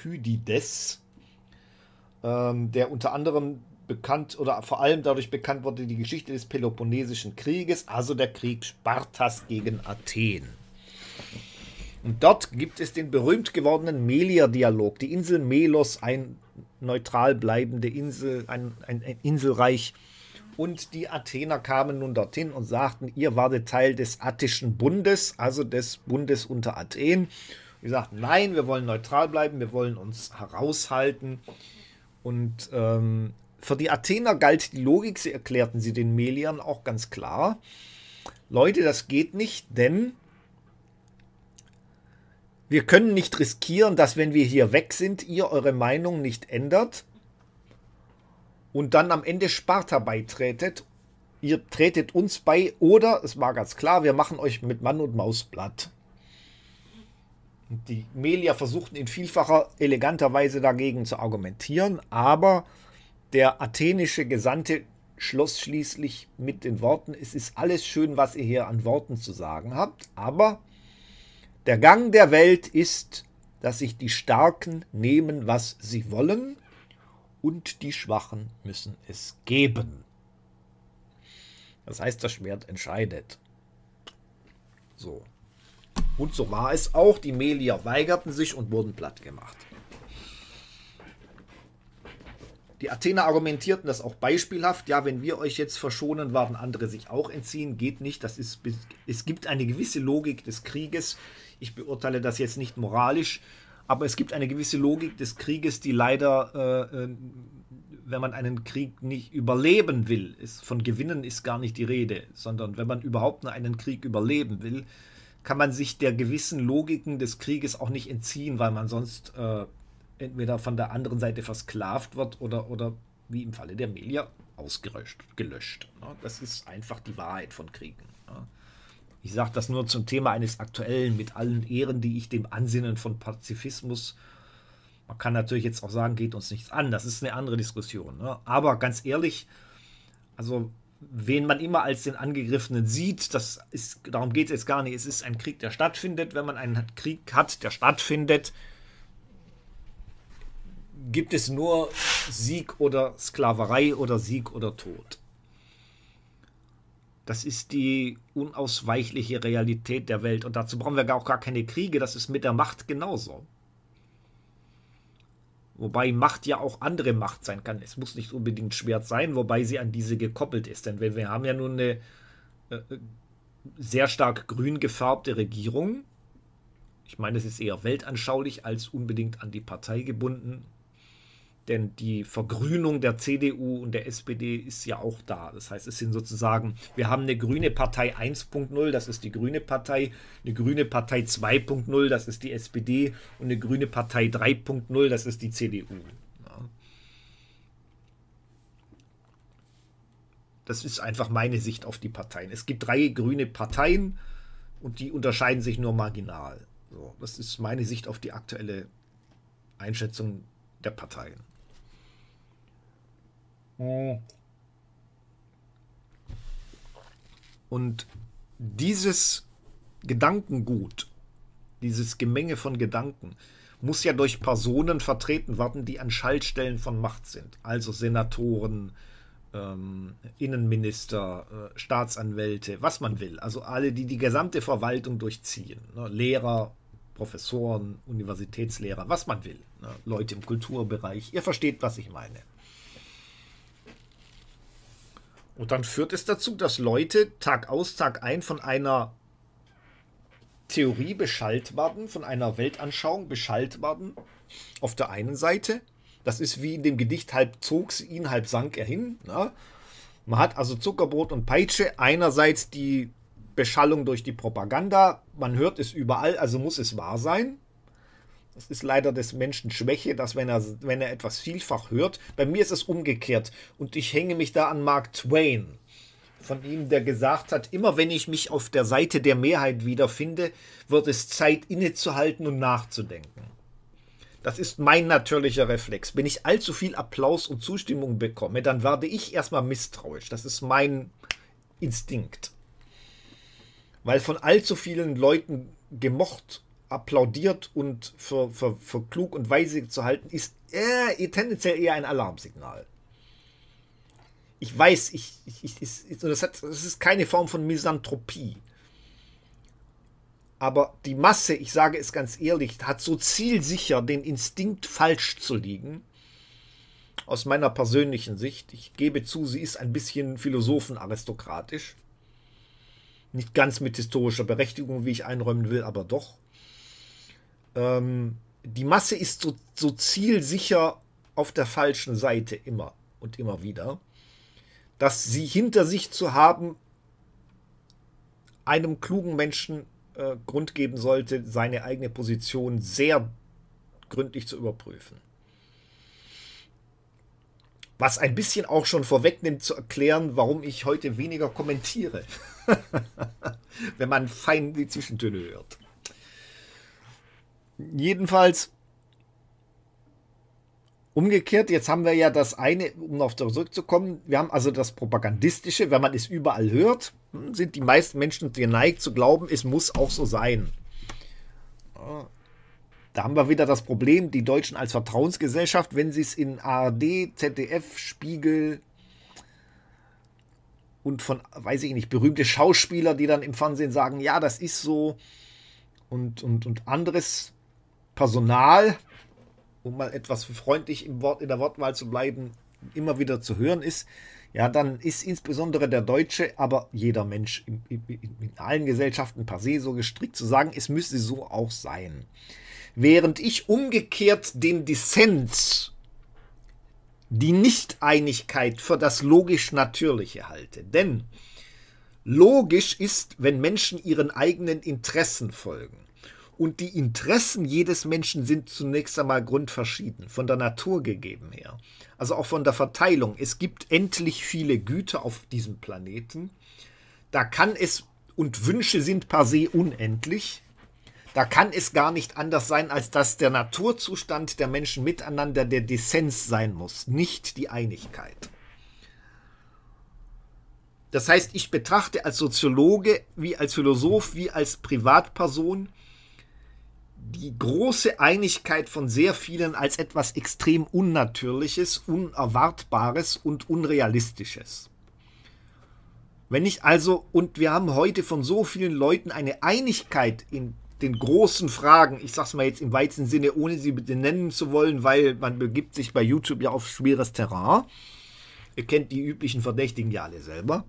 der unter anderem bekannt oder vor allem dadurch bekannt wurde, die Geschichte des Peloponnesischen Krieges, also der Krieg Spartas gegen Athen. Und dort gibt es den berühmt gewordenen Melier-Dialog. Die Insel Melos, ein neutral bleibende Insel, ein Inselreich. Und die Athener kamen nun dorthin und sagten, ihr wartet Teil des Attischen Bundes, also des Bundes unter Athen. Die sagten, nein, wir wollen neutral bleiben, wir wollen uns heraushalten. Und für die Athener galt die Logik, sie erklärten sie den Meliern auch ganz klar. Leute, das geht nicht, denn wir können nicht riskieren, dass wenn wir hier weg sind, ihr eure Meinung nicht ändert und dann am Ende Sparta beitretet. Ihr tretet uns bei oder, es war ganz klar, wir machen euch mit Mann und Maus platt. Und die Melier versuchten in vielfacher, eleganter Weise dagegen zu argumentieren, aber der athenische Gesandte schloss schließlich mit den Worten, es ist alles schön, was ihr hier an Worten zu sagen habt, aber der Gang der Welt ist, dass sich die Starken nehmen, was sie wollen, und die Schwachen müssen es geben. Das heißt, das Schwert entscheidet. So. Und so war es auch. Die Melier weigerten sich und wurden platt gemacht. Die Athener argumentierten das auch beispielhaft. Ja, wenn wir euch jetzt verschonen, werden andere sich auch entziehen. Geht nicht. Es gibt eine gewisse Logik des Krieges. Ich beurteile das jetzt nicht moralisch, aber es gibt eine gewisse Logik des Krieges, die leider, wenn man einen Krieg nicht überleben will, von Gewinnen ist gar nicht die Rede, sondern wenn man überhaupt nur einen Krieg überleben will, kann man sich der gewissen Logiken des Krieges auch nicht entziehen, weil man sonst entweder von der anderen Seite versklavt wird oder wie im Falle der Melier gelöscht. Das ist einfach die Wahrheit von Kriegen. Ich sage das nur zum Thema eines aktuellen, mit allen Ehren, die ich dem Ansinnen von Pazifismus. Man kann natürlich jetzt auch sagen, geht uns nichts an. Das ist eine andere Diskussion. Aber ganz ehrlich, also wen man immer als den Angegriffenen sieht, darum geht es jetzt gar nicht. Es ist ein Krieg, der stattfindet. Wenn man einen Krieg hat, der stattfindet, gibt es nur Sieg oder Sklaverei oder Sieg oder Tod. Das ist die unausweichliche Realität der Welt. Und dazu brauchen wir auch gar keine Kriege. Das ist mit der Macht genauso. Wobei Macht ja auch andere Macht sein kann. Es muss nicht unbedingt Schwert sein, wobei sie an diese gekoppelt ist. Denn wir haben ja nun eine sehr stark grün gefärbte Regierung. Ich meine, es ist eher weltanschaulich als unbedingt an die Partei gebunden. Denn die Vergrünung der CDU und der SPD ist ja auch da. Das heißt, es sind sozusagen, wir haben eine grüne Partei 1.0, das ist die grüne Partei, eine grüne Partei 2.0, das ist die SPD und eine grüne Partei 3.0, das ist die CDU. Ja. Das ist einfach meine Sicht auf die Parteien. Es gibt 3 grüne Parteien und die unterscheiden sich nur marginal. So, das ist meine Sicht auf die aktuelle Einschätzung der Parteien. Und dieses Gedankengut, dieses Gemenge von Gedanken, muss ja durch Personen vertreten werden, die an Schaltstellen von Macht sind. Also Senatoren, Innenminister, Staatsanwälte, was man will. Also alle, die die gesamte Verwaltung durchziehen. Ne? Lehrer, Professoren, Universitätslehrer, was man will. Ne? Leute im Kulturbereich. Ihr versteht, was ich meine. Und dann führt es dazu, dass Leute Tag aus, Tag ein von einer Theorie beschallt werden, von einer Weltanschauung beschallt werden. Auf der einen Seite, das ist wie in dem Gedicht, halb zog sie ihn, halb sank er hin. Ne? Man hat also Zuckerbrot und Peitsche, einerseits die Beschallung durch die Propaganda, man hört es überall, also muss es wahr sein. Das ist leider des Menschen Schwäche, dass wenn er etwas vielfach hört, bei mir ist es umgekehrt und ich hänge mich da an Mark Twain, von ihm, der gesagt hat, immer wenn ich mich auf der Seite der Mehrheit wiederfinde, wird es Zeit innezuhalten und nachzudenken. Das ist mein natürlicher Reflex. Wenn ich allzu viel Applaus und Zustimmung bekomme, dann werde ich erstmal misstrauisch. Das ist mein Instinkt. Weil von allzu vielen Leuten gemocht, applaudiert und für klug und weise zu halten, ist tendenziell eher ein Alarmsignal. Ich weiß, das ist keine Form von Misanthropie. Aber die Masse, ich sage es ganz ehrlich, hat so zielsicher den Instinkt, falsch zu liegen. Aus meiner persönlichen Sicht. Ich gebe zu, sie ist ein bisschen philosophenaristokratisch. Nicht ganz mit historischer Berechtigung, wie ich einräumen will, aber doch. Die Masse ist so zielsicher auf der falschen Seite immer. und immer wieder, dass sie hinter sich zu haben, einem klugen Menschen Grund geben sollte, seine eigene Position sehr gründlich zu überprüfen. Was ein bisschen auch schon vorwegnimmt zu erklären, warum ich heute weniger kommentiere. Wenn man fein die Zwischentöne hört. Jedenfalls umgekehrt, jetzt haben wir ja das eine, um auf zurückzukommen, wir haben also das Propagandistische, wenn man es überall hört, sind die meisten Menschen geneigt zu glauben, es muss auch so sein. Da haben wir wieder das Problem, die Deutschen als Vertrauensgesellschaft, wenn sie es in ARD, ZDF, Spiegel und von, weiß ich nicht, berühmte Schauspieler, die dann im Fernsehen sagen, ja, das ist so und anderes Personal, um mal etwas freundlich in der Wortwahl zu bleiben, immer wieder zu hören ist, ja, dann ist insbesondere der Deutsche, aber jeder Mensch in allen Gesellschaften per se so gestrickt zu sagen, es müsse so auch sein. Während ich umgekehrt den Dissens, die Nichteinigkeit für das logisch Natürliche halte. Denn logisch ist, wenn Menschen ihren eigenen Interessen folgen. Und die Interessen jedes Menschen sind zunächst einmal grundverschieden, von der Natur gegeben her. Also auch von der Verteilung. Es gibt endlich viele Güter auf diesem Planeten. Da kann es, und Wünsche sind per se unendlich, da kann es gar nicht anders sein, als dass der Naturzustand der Menschen miteinander der Dissens sein muss, nicht die Einigkeit. Das heißt, ich betrachte als Soziologe, wie als Philosoph, wie als Privatperson die große Einigkeit von sehr vielen als etwas extrem Unnatürliches, Unerwartbares und Unrealistisches. Wenn ich also, und wir haben heute von so vielen Leuten eine Einigkeit in den großen Fragen, ich sage es mal jetzt im weitesten Sinne, ohne sie benennen zu wollen, weil man begibt sich bei YouTube ja auf schweres Terrain. Ihr kennt die üblichen Verdächtigen ja alle selber.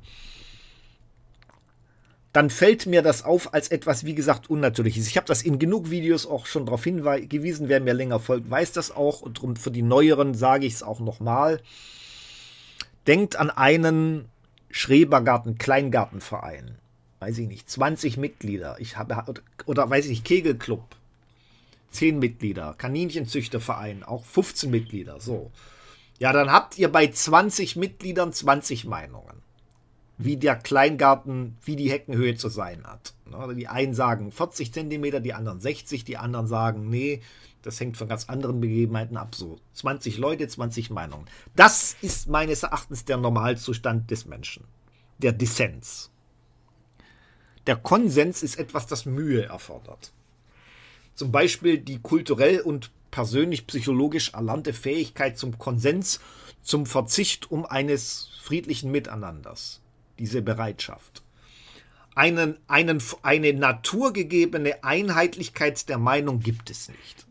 Dann fällt mir das auf als etwas, wie gesagt, Unnatürliches. Ich habe das in genug Videos auch schon darauf hingewiesen, wer mir länger folgt, weiß das auch. Und darum für die Neueren sage ich es auch nochmal. Denkt an einen Schrebergarten-Kleingartenverein. Weiß ich nicht, 20 Mitglieder. Oder weiß ich nicht, Kegelclub. 10 Mitglieder. Kaninchenzüchterverein, auch 15 Mitglieder. So. Ja, dann habt ihr bei 20 Mitgliedern 20 Meinungen. Wie der Kleingarten, wie die Heckenhöhe zu sein hat. Die einen sagen 40 cm, die anderen 60, die anderen sagen, nee, das hängt von ganz anderen Begebenheiten ab. So 20 Leute, 20 Meinungen. Das ist meines Erachtens der Normalzustand des Menschen. Der Dissens. Der Konsens ist etwas, das Mühe erfordert. Zum Beispiel die kulturell und persönlich-psychologisch erlernte Fähigkeit zum Konsens, zum Verzicht eines friedlichen Miteinanders. Diese Bereitschaft. Eine naturgegebene Einheitlichkeit der Meinung gibt es nicht.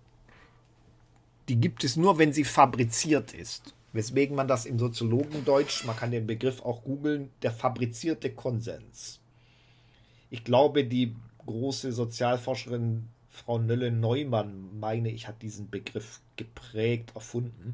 Die gibt es nur, wenn sie fabriziert ist. Weswegen man das im Soziologendeutsch, man kann den Begriff auch googeln, der fabrizierte Konsens. Ich glaube, die große Sozialforscherin Frau Nölle-Neumann, meine ich, hat diesen Begriff geprägt, erfunden.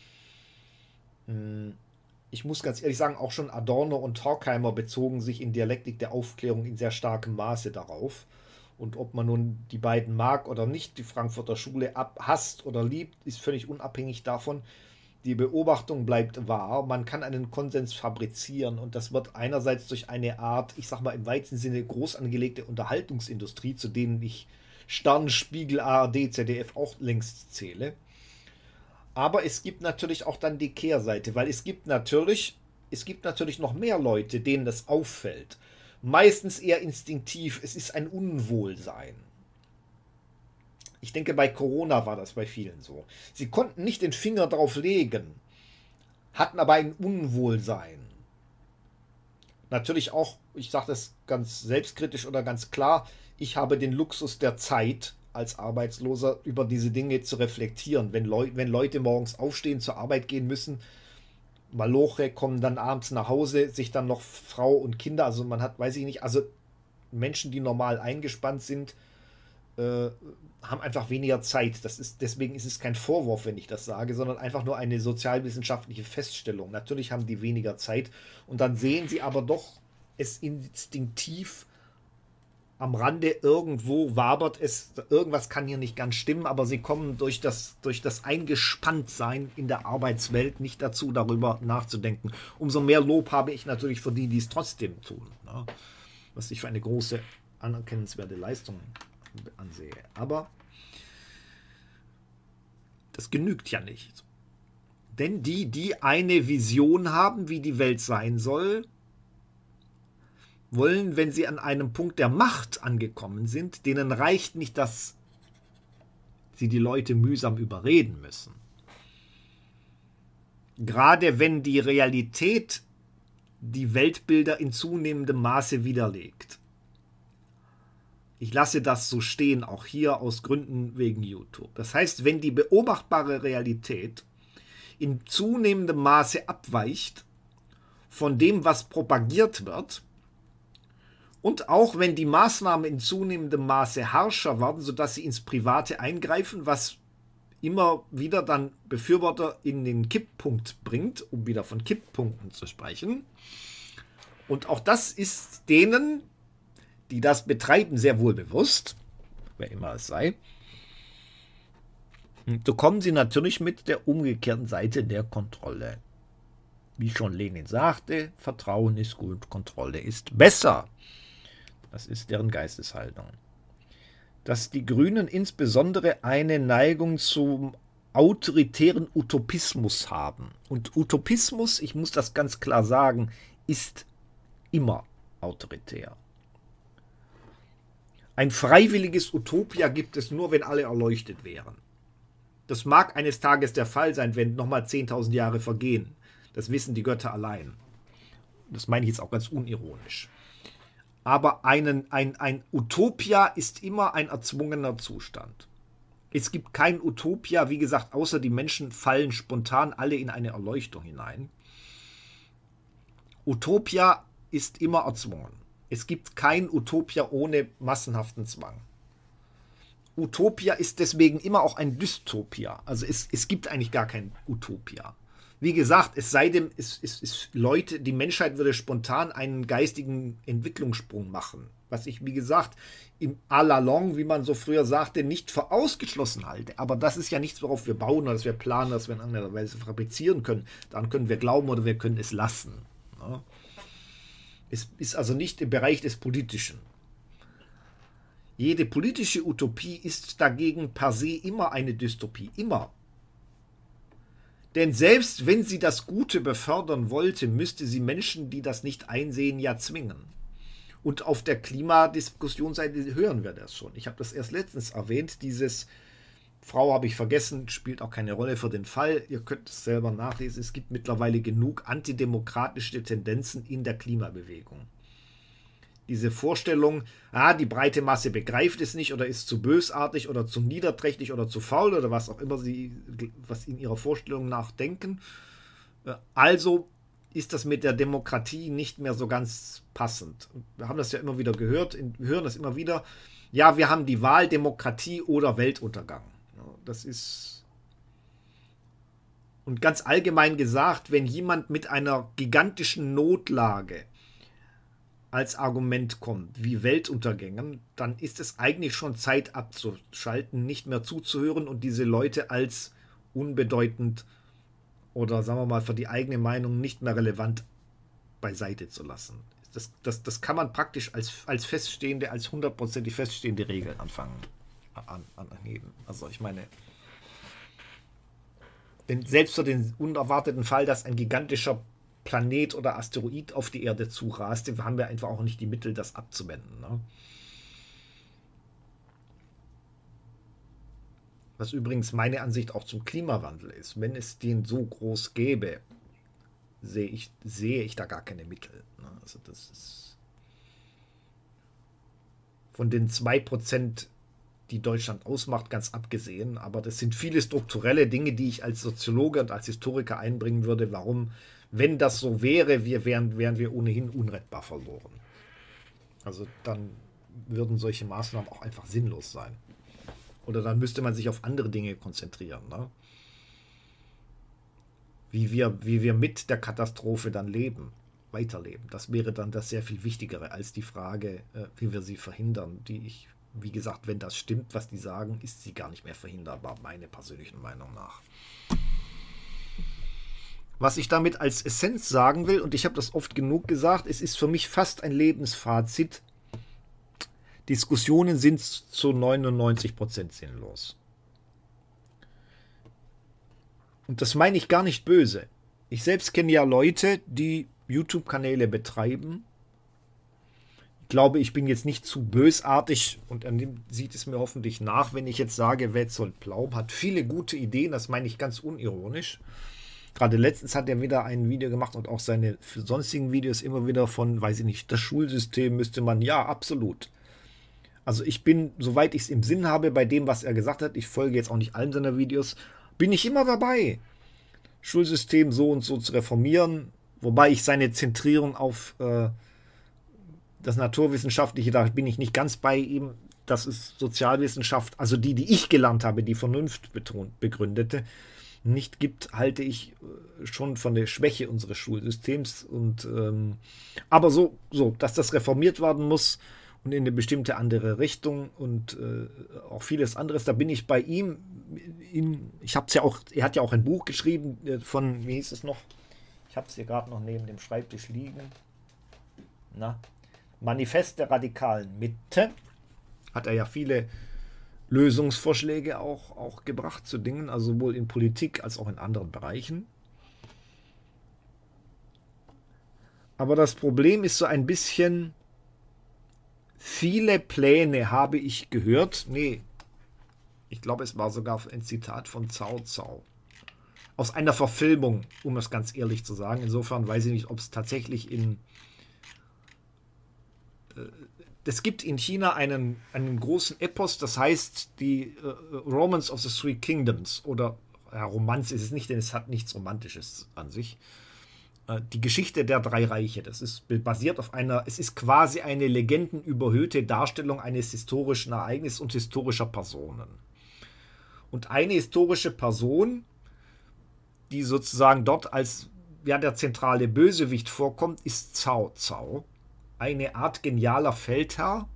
Ich muss ganz ehrlich sagen, auch schon Adorno und Horkheimer bezogen sich in Dialektik der Aufklärung in sehr starkem Maße darauf. Und ob man nun die beiden mag oder nicht, die Frankfurter Schule hasst oder liebt, ist völlig unabhängig davon. Die Beobachtung bleibt wahr. Man kann einen Konsens fabrizieren und das wird einerseits durch eine Art, ich sag mal im weitesten Sinne, groß angelegte Unterhaltungsindustrie, zu denen ich Stern, Spiegel, ARD, ZDF auch längst zähle. Aber es gibt natürlich auch dann die Kehrseite, weil es gibt natürlich noch mehr Leute, denen das auffällt. Meistens eher instinktiv, es ist ein Unwohlsein. Ich denke, bei Corona war das bei vielen so. Sie konnten nicht den Finger drauf legen, hatten aber ein Unwohlsein. Natürlich auch, ich sage das ganz selbstkritisch oder ganz klar, ich habe den Luxus der Zeit als Arbeitsloser über diese Dinge zu reflektieren. Wenn Leute morgens aufstehen, zur Arbeit gehen müssen, Maloche, kommen dann abends nach Hause, sich dann noch Frau und Kinder, also man hat, weiß ich nicht, also Menschen, die normal eingespannt sind, haben einfach weniger Zeit. Deswegen ist es kein Vorwurf, wenn ich das sage, sondern einfach nur eine sozialwissenschaftliche Feststellung. Natürlich haben die weniger Zeit und dann sehen sie aber doch es instinktiv am Rande irgendwo wabert es, irgendwas kann hier nicht ganz stimmen, aber sie kommen durch das Eingespanntsein in der Arbeitswelt nicht dazu, darüber nachzudenken. Umso mehr Lob habe ich natürlich für die, die es trotzdem tun, ne? Was ich für eine große, anerkennenswerte Leistung ansehe. Aber das genügt ja nicht. Denn die eine Vision haben, wie die Welt sein soll, wollen, wenn sie an einem Punkt der Macht angekommen sind, denen reicht nicht, dass sie die Leute mühsam überreden müssen. Gerade wenn die Realität die Weltbilder in zunehmendem Maße widerlegt. Ich lasse das so stehen, auch hier aus Gründen wegen YouTube. Das heißt, wenn die beobachtbare Realität in zunehmendem Maße abweicht von dem, was propagiert wird, und auch wenn die Maßnahmen in zunehmendem Maße harscher werden, sodass sie ins Private eingreifen, was immer wieder dann Befürworter in den Kipppunkt bringt, um wieder von Kipppunkten zu sprechen. Und auch das ist denen, die das betreiben, sehr wohl bewusst, wer immer es sei. Und so kommen sie natürlich mit der umgekehrten Seite der Kontrolle. Wie schon Lenin sagte, Vertrauen ist gut, Kontrolle ist besser. Das ist deren Geisteshaltung. Dass die Grünen insbesondere eine Neigung zum autoritären Utopismus haben. Und Utopismus, ich muss das ganz klar sagen, ist immer autoritär. Ein freiwilliges Utopia gibt es nur, wenn alle erleuchtet wären. Das mag eines Tages der Fall sein, wenn nochmal 10.000 Jahre vergehen. Das wissen die Götter allein. Das meine ich jetzt auch ganz unironisch. Aber ein Utopia ist immer ein erzwungener Zustand. Es gibt kein Utopia, wie gesagt, außer die Menschen fallen spontan alle in eine Erleuchtung hinein. Utopia ist immer erzwungen. Es gibt kein Utopia ohne massenhaften Zwang. Utopia ist deswegen immer auch ein Dystopia. Also es gibt eigentlich gar kein Utopia. Wie gesagt, es sei denn, Leute, die Menschheit würde spontan einen geistigen Entwicklungssprung machen. Was ich, wie gesagt, im à la longue, wie man so früher sagte, nicht für ausgeschlossen halte. Aber das ist ja nichts, worauf wir bauen oder dass wir planen, dass wir in anderer Weise fabrizieren können. Dann können wir glauben oder wir können es lassen. Ja. Es ist also nicht im Bereich des Politischen. Jede politische Utopie ist dagegen per se immer eine Dystopie. Immer. Denn selbst wenn sie das Gute befördern wollte, müsste sie Menschen, die das nicht einsehen, ja zwingen. Und auf der Klimadiskussionsseite hören wir das schon. Ich habe das erst letztens erwähnt. Dieses Frau habe ich vergessen, spielt auch keine Rolle für den Fall. Ihr könnt es selber nachlesen. Es gibt mittlerweile genug antidemokratische Tendenzen in der Klimabewegung. Diese Vorstellung, die breite Masse begreift es nicht oder ist zu bösartig oder zu niederträchtig oder zu faul oder was auch immer sie, was in ihrer Vorstellung nachdenken. Also ist das mit der Demokratie nicht mehr so ganz passend. Wir haben das ja immer wieder gehört, wir hören das immer wieder. Ja, wir haben die Wahl Demokratie oder Weltuntergang. Das ist... Und ganz allgemein gesagt, wenn jemand mit einer gigantischen Notlage als Argument kommt, wie Weltuntergängen, dann ist es eigentlich schon Zeit abzuschalten, nicht mehr zuzuhören und diese Leute als unbedeutend oder sagen wir mal für die eigene Meinung nicht mehr relevant beiseite zu lassen. Das kann man praktisch als feststehende, als 100%ig feststehende Regel anheben. Also ich meine, denn selbst für den unerwarteten Fall, dass ein gigantischer Planet oder Asteroid auf die Erde zuraste, haben wir einfach auch nicht die Mittel, das abzuwenden. Ne? Was übrigens meine Ansicht auch zum Klimawandel ist. Wenn es den so groß gäbe, sehe ich da gar keine Mittel. Ne? Also das ist von den 2%, die Deutschland ausmacht, ganz abgesehen. Aber das sind viele strukturelle Dinge, die ich als Soziologe und als Historiker einbringen würde, warum, wenn das so wäre, wären wir ohnehin unrettbar verloren. Also dann würden solche Maßnahmen auch einfach sinnlos sein. Oder dann müsste man sich auf andere Dinge konzentrieren. Ne? Wie wir mit der Katastrophe dann leben, weiterleben. Das wäre dann das sehr viel Wichtigere als die Frage, wie wir sie verhindern. Wie gesagt, wenn das stimmt, was die sagen, ist sie gar nicht mehr verhinderbar, meiner persönlichen Meinung nach. Was ich damit als Essenz sagen will, und ich habe das oft genug gesagt, es ist für mich fast ein Lebensfazit, Diskussionen sind zu 99% sinnlos. Und das meine ich gar nicht böse. Ich selbst kenne ja Leute, die YouTube-Kanäle betreiben. Ich glaube, ich bin jetzt nicht zu bösartig und er sieht es mir hoffentlich nach, wenn ich jetzt sage, Wetzold Plaum hat viele gute Ideen, das meine ich ganz unironisch. Gerade letztens hat er wieder ein Video gemacht und auch seine sonstigen Videos immer wieder von, weiß ich nicht, das Schulsystem müsste man, ja, absolut. Also ich bin, soweit ich es im Sinn habe, bei dem, was er gesagt hat, ich folge jetzt auch nicht allen seiner Videos, bin ich immer dabei, Schulsystem so und so zu reformieren, wobei ich seine Zentrierung auf das Naturwissenschaftliche, da bin ich nicht ganz bei ihm, das ist Sozialwissenschaft, also die ich gelernt habe, die Vernunft begründete, nicht gibt, halte ich schon von der Schwäche unseres Schulsystems. Und aber so, dass das reformiert werden muss und in eine bestimmte andere Richtung und auch vieles anderes, da bin ich bei ihm. Ich habe es ja auch, er hat ja auch ein Buch geschrieben von, wie hieß es noch? Ich habe es hier gerade noch neben dem Schreibtisch liegen. Manifest der radikalen Mitte. Hat er ja viele Lösungsvorschläge auch gebracht zu Dingen, also sowohl in Politik als auch in anderen Bereichen. Aber das Problem ist so ein bisschen, viele Pläne habe ich gehört, ich glaube, es war sogar ein Zitat von Cao Cao, aus einer Verfilmung, um es ganz ehrlich zu sagen. Insofern weiß ich nicht, ob es tatsächlich es gibt in China einen großen Epos, das heißt die Romance of the Three Kingdoms oder Romanze ist es nicht, denn es hat nichts Romantisches an sich. Die Geschichte der drei Reiche, das ist basiert auf es ist quasi eine legendenüberhöhte Darstellung eines historischen Ereignisses und historischer Personen. Und eine historische Person, die sozusagen dort als der zentrale Bösewicht vorkommt, ist Cao Cao. Eine Art genialer Feldherr.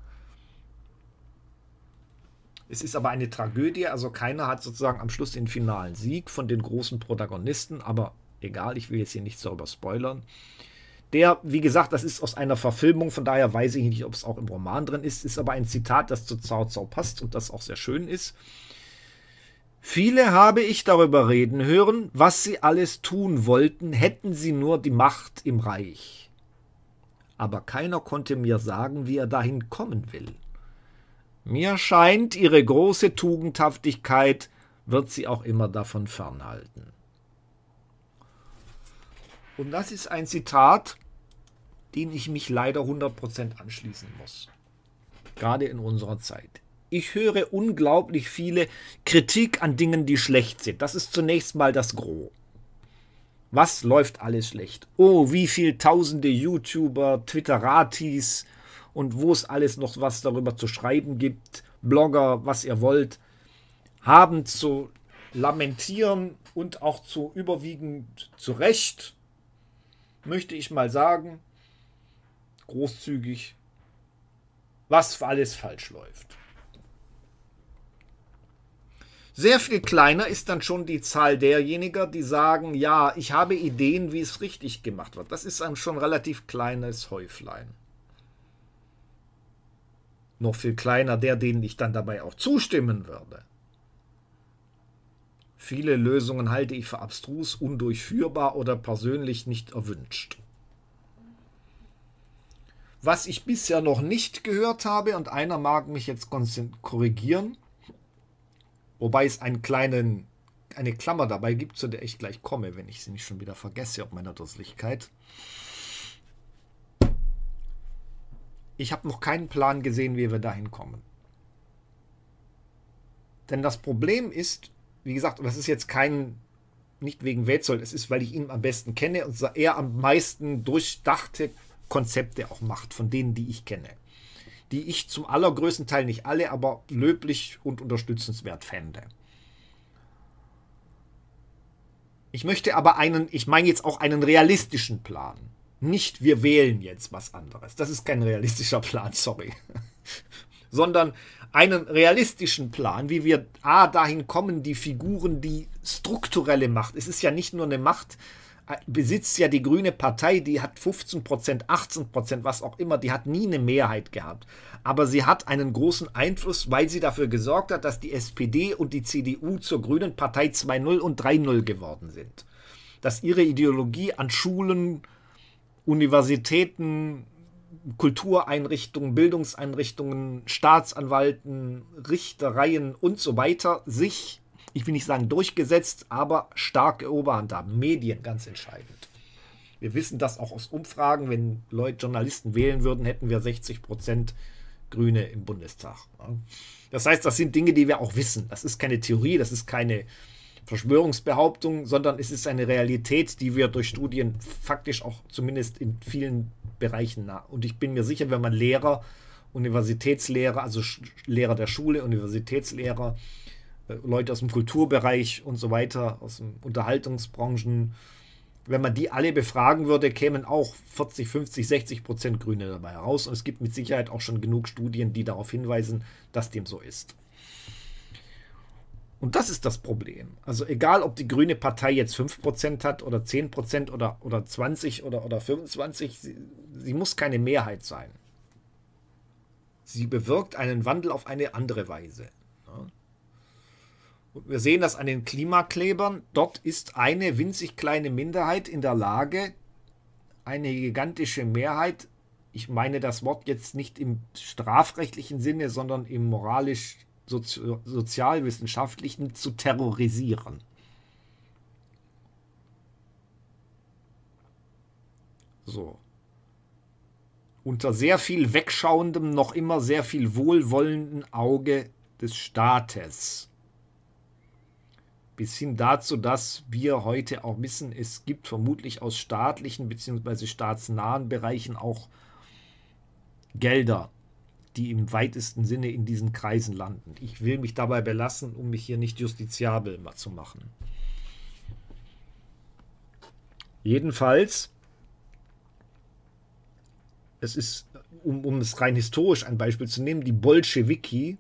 Es ist aber eine Tragödie, also keiner hat sozusagen am Schluss den finalen Sieg von den großen Protagonisten, aber egal, ich will jetzt hier nichts darüber spoilern. Der, wie gesagt, das ist aus einer Verfilmung, von daher weiß ich nicht, ob es auch im Roman drin ist aber ein Zitat, das zu Cao Cao passt und das auch sehr schön ist. Viele habe ich darüber reden hören, was sie alles tun wollten, hätten sie nur die Macht im Reich. Aber keiner konnte mir sagen, wie er dahin kommen will. Mir scheint, ihre große Tugendhaftigkeit wird sie auch immer davon fernhalten. Und das ist ein Zitat, dem ich mich leider 100% anschließen muss. Gerade in unserer Zeit. Ich höre unglaublich viele Kritik an Dingen, die schlecht sind. Das ist zunächst mal das Gros. Was läuft alles schlecht? Oh, wie viele tausende YouTuber, Twitteratis und wo es alles noch was darüber zu schreiben gibt, Blogger, was ihr wollt, haben zu lamentieren und auch zu überwiegend zu Recht, möchte ich mal sagen, großzügig, was alles falsch läuft. Sehr viel kleiner ist dann schon die Zahl derjenigen, die sagen, ja, ich habe Ideen, wie es richtig gemacht wird. Das ist ein schon relativ kleines Häuflein. Noch viel kleiner denen ich dann dabei auch zustimmen würde. Viele Lösungen halte ich für abstrus, undurchführbar oder persönlich nicht erwünscht. Was ich bisher noch nicht gehört habe, und einer mag mich jetzt korrigieren, wobei es eine Klammer dabei gibt, zu der ich gleich komme, wenn ich sie nicht schon wieder vergesse, auf meiner Dusseligkeit. Ich habe noch keinen Plan gesehen, wie wir dahin kommen. Denn das Problem ist, wie gesagt, und das ist jetzt nicht wegen Wetzold, es ist, weil ich ihn am besten kenne und er am meisten durchdachte Konzepte auch macht, von denen, die ich kenne. die ich zum allergrößten Teil, nicht alle, aber löblich und unterstützenswert fände. Ich möchte aber ich meine jetzt auch einen realistischen Plan. Nicht, wir wählen jetzt was anderes. Das ist kein realistischer Plan, sorry. Sondern einen realistischen Plan, wie wir dahin kommen, die Figuren, die strukturelle Macht. Es ist ja nicht nur eine Macht, besitzt ja die Grüne Partei, die hat 15%, 18%, was auch immer, die hat nie eine Mehrheit gehabt. Aber sie hat einen großen Einfluss, weil sie dafür gesorgt hat, dass die SPD und die CDU zur Grünen Partei 2.0 und 3.0 geworden sind. Dass ihre Ideologie an Schulen, Universitäten, Kultureinrichtungen, Bildungseinrichtungen, Staatsanwalten, Richtereien und so weiter sich, ich will nicht sagen durchgesetzt, aber starke Oberhand haben. Medien ganz entscheidend. Wir wissen das auch aus Umfragen. Wenn Journalisten wählen würden, hätten wir 60% Grüne im Bundestag. Das heißt, das sind Dinge, die wir auch wissen. Das ist keine Theorie, das ist keine Verschwörungsbehauptung, sondern es ist eine Realität, die wir durch Studien faktisch auch zumindest in vielen Bereichen und ich bin mir sicher, wenn man Lehrer, Universitätslehrer, also Lehrer der Schule, Universitätslehrer, Leute aus dem Kulturbereich und so weiter, aus den Unterhaltungsbranchen, wenn man die alle befragen würde, kämen auch 40, 50, 60% Grüne dabei heraus und es gibt mit Sicherheit auch schon genug Studien, die darauf hinweisen, dass dem so ist. Und das ist das Problem. Also egal, ob die Grüne Partei jetzt 5% hat oder 10% oder 20% oder 25%, sie muss keine Mehrheit sein. Sie bewirkt einen Wandel auf eine andere Weise. Und wir sehen das an den Klimaklebern. Dort ist eine winzig kleine Minderheit in der Lage, eine gigantische Mehrheit, ich meine das Wort jetzt nicht im strafrechtlichen Sinne, sondern im sozialwissenschaftlichen, zu terrorisieren. So. Unter sehr viel wegschauendem, noch immer sehr viel wohlwollenden Auge des Staates. Bis hin dazu, dass wir heute auch wissen, es gibt vermutlich aus staatlichen bzw. staatsnahen Bereichen auch Gelder, die im weitesten Sinne in diesen Kreisen landen. Ich will mich dabei belassen, um mich hier nicht justiziabel zu machen. Jedenfalls, es ist, um es rein historisch ein Beispiel zu nehmen, die Bolschewiki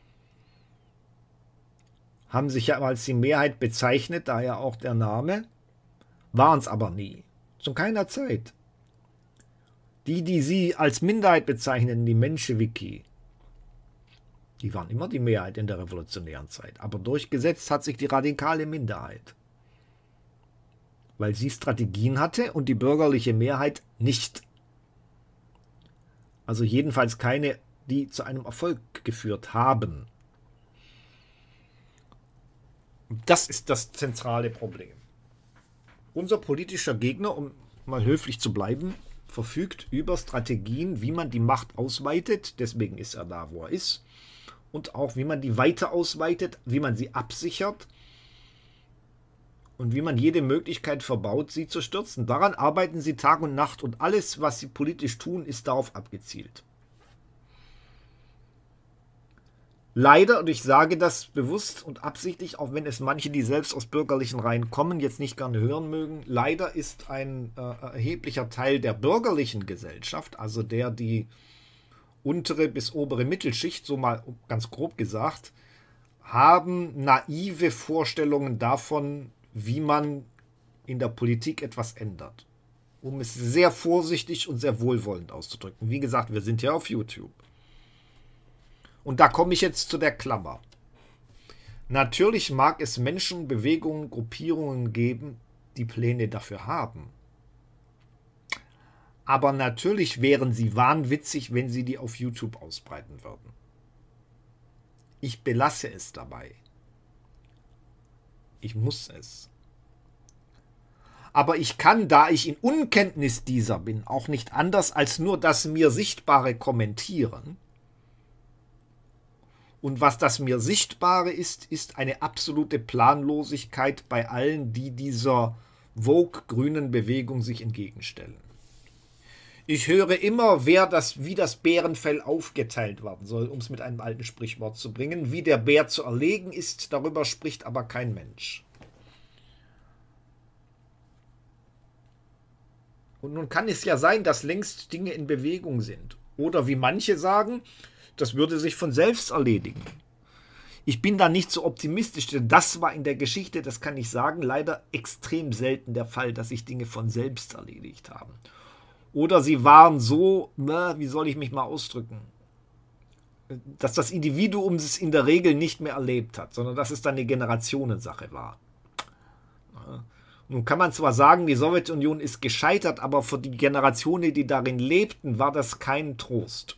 haben sich ja als die Mehrheit bezeichnet, daher auch der Name, waren es aber nie. Zu keiner Zeit. Die sie als Minderheit bezeichnen, die Menschewiki, die waren immer die Mehrheit in der revolutionären Zeit. Aber durchgesetzt hat sich die radikale Minderheit. Weil sie Strategien hatte und die bürgerliche Mehrheit nicht. Also jedenfalls keine, die zu einem Erfolg geführt haben. Das ist das zentrale Problem. Unser politischer Gegner, um mal höflich zu bleiben, verfügt über Strategien, wie man die Macht ausweitet, deswegen ist er da, wo er ist, und auch wie man die weiter ausweitet, wie man sie absichert und wie man jede Möglichkeit verbaut, sie zu stürzen. Daran arbeiten sie Tag und Nacht und alles, was sie politisch tun, ist darauf abgezielt. Leider, und ich sage das bewusst und absichtlich, auch wenn es manche, die selbst aus bürgerlichen Reihen kommen, jetzt nicht gerne hören mögen, leider ist ein erheblicher Teil der bürgerlichen Gesellschaft, also die untere bis obere Mittelschicht, so mal ganz grob gesagt, haben naive Vorstellungen davon, wie man in der Politik etwas ändert. Um es sehr vorsichtig und sehr wohlwollend auszudrücken. Wie gesagt, wir sind ja auf YouTube. Und da komme ich jetzt zu der Klammer. Natürlich mag es Menschen, Bewegungen, Gruppierungen geben, die Pläne dafür haben. Aber natürlich wären sie wahnwitzig, wenn sie die auf YouTube ausbreiten würden. Ich belasse es dabei. Ich muss es. Aber ich kann, da ich in Unkenntnis dieser bin, auch nicht anders als nur das mir Sichtbare kommentieren. Und was das mir Sichtbare ist, ist eine absolute Planlosigkeit bei allen, die dieser Vogue-grünen Bewegung sich entgegenstellen. Ich höre immer, wie das Bärenfell aufgeteilt werden soll, um es mit einem alten Sprichwort zu bringen. Wie der Bär zu erlegen ist, darüber spricht aber kein Mensch. Und nun kann es ja sein, dass längst Dinge in Bewegung sind. Oder wie manche sagen, das würde sich von selbst erledigen. Ich bin da nicht so optimistisch, denn das war in der Geschichte, das kann ich sagen, leider extrem selten der Fall, dass sich Dinge von selbst erledigt haben. Oder sie waren so, wie soll ich mich mal ausdrücken, dass das Individuum es in der Regel nicht mehr erlebt hat, sondern dass es dann eine Generationensache war. Nun kann man zwar sagen, die Sowjetunion ist gescheitert, aber für die Generationen, die darin lebten, war das kein Trost.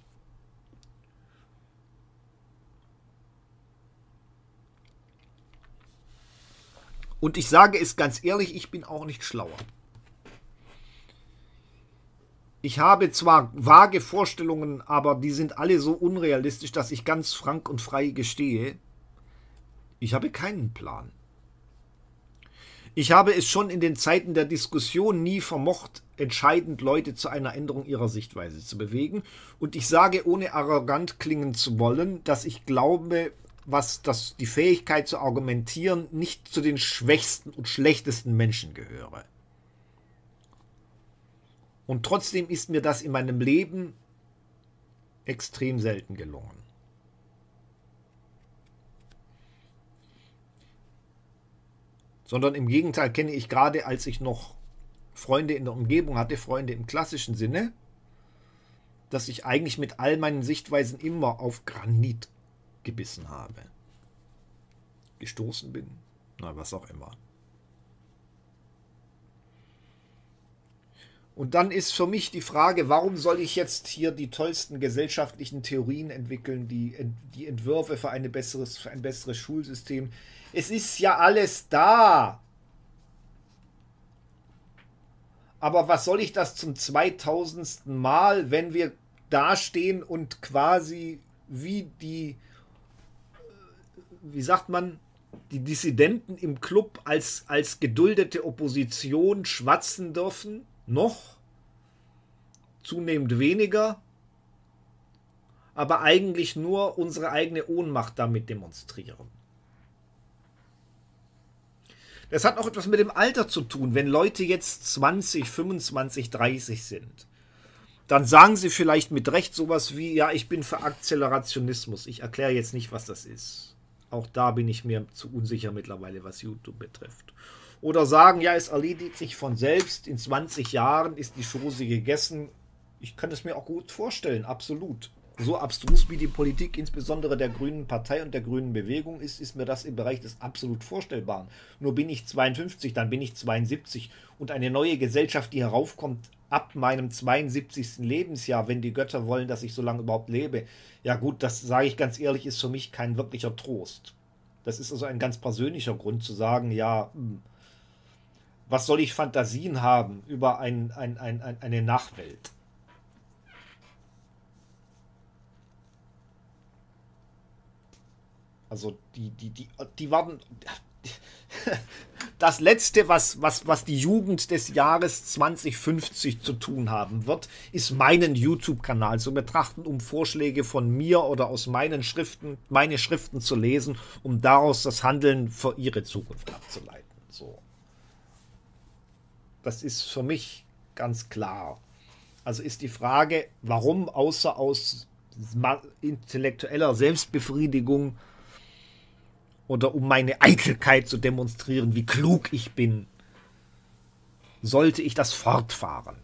Und ich sage es ganz ehrlich, ich bin auch nicht schlauer. Ich habe zwar vage Vorstellungen, aber die sind alle so unrealistisch, dass ich ganz frank und frei gestehe, ich habe keinen Plan. Ich habe es schon in den Zeiten der Diskussion nie vermocht, entscheidend Leute zu einer Änderung ihrer Sichtweise zu bewegen. Und ich sage, ohne arrogant klingen zu wollen, dass ich glaube, dass die Fähigkeit zu argumentieren nicht zu den schwächsten und schlechtesten Menschen gehöre. Und trotzdem ist mir das in meinem Leben extrem selten gelungen. Sondern im Gegenteil kenne ich gerade, als ich noch Freunde in der Umgebung hatte, Freunde im klassischen Sinne, dass ich eigentlich mit all meinen Sichtweisen immer auf Granit gebissen habe. Gestoßen bin, was auch immer. Und dann ist für mich die Frage, warum soll ich jetzt hier die tollsten gesellschaftlichen Theorien entwickeln, die Entwürfe für ein besseres Schulsystem. Es ist ja alles da. Aber was soll ich das zum 2000. Mal, wenn wir dastehen und quasi wie sagt man, die Dissidenten im Club als geduldete Opposition schwatzen dürfen? Noch, zunehmend weniger, aber eigentlich nur unsere eigene Ohnmacht damit demonstrieren. Das hat auch etwas mit dem Alter zu tun. Wenn Leute jetzt 20, 25, 30 sind, dann sagen sie vielleicht mit Recht sowas wie, ja, ich bin für Akzelerationismus. Ich erkläre jetzt nicht, was das ist. Auch da bin ich mir zu unsicher mittlerweile, was YouTube betrifft. Oder sagen, ja, es erledigt sich von selbst, in 20 Jahren ist die Chose gegessen. Ich kann es mir auch gut vorstellen, absolut. So abstrus wie die Politik, insbesondere der Grünen Partei und der Grünen Bewegung ist mir das im Bereich des absolut Vorstellbaren. Nur bin ich 52, dann bin ich 72 und eine neue Gesellschaft, die heraufkommt ab meinem 72. Lebensjahr, wenn die Götter wollen, dass ich so lange überhaupt lebe. Ja gut, das sage ich ganz ehrlich, ist für mich kein wirklicher Trost. Das ist also ein ganz persönlicher Grund zu sagen, ja, was soll ich Fantasien haben über eine Nachwelt? Also die waren das Letzte, was die Jugend des Jahres 2050 zu tun haben wird, ist meinen YouTube-Kanal zu betrachten, um Vorschläge von mir oder aus meine Schriften zu lesen, um daraus das Handeln für ihre Zukunft abzuleiten. So. Das ist für mich ganz klar. Also ist die Frage, warum außer aus intellektueller Selbstbefriedigung oder um meine Eitelkeit zu demonstrieren, wie klug ich bin, sollte ich das fortfahren.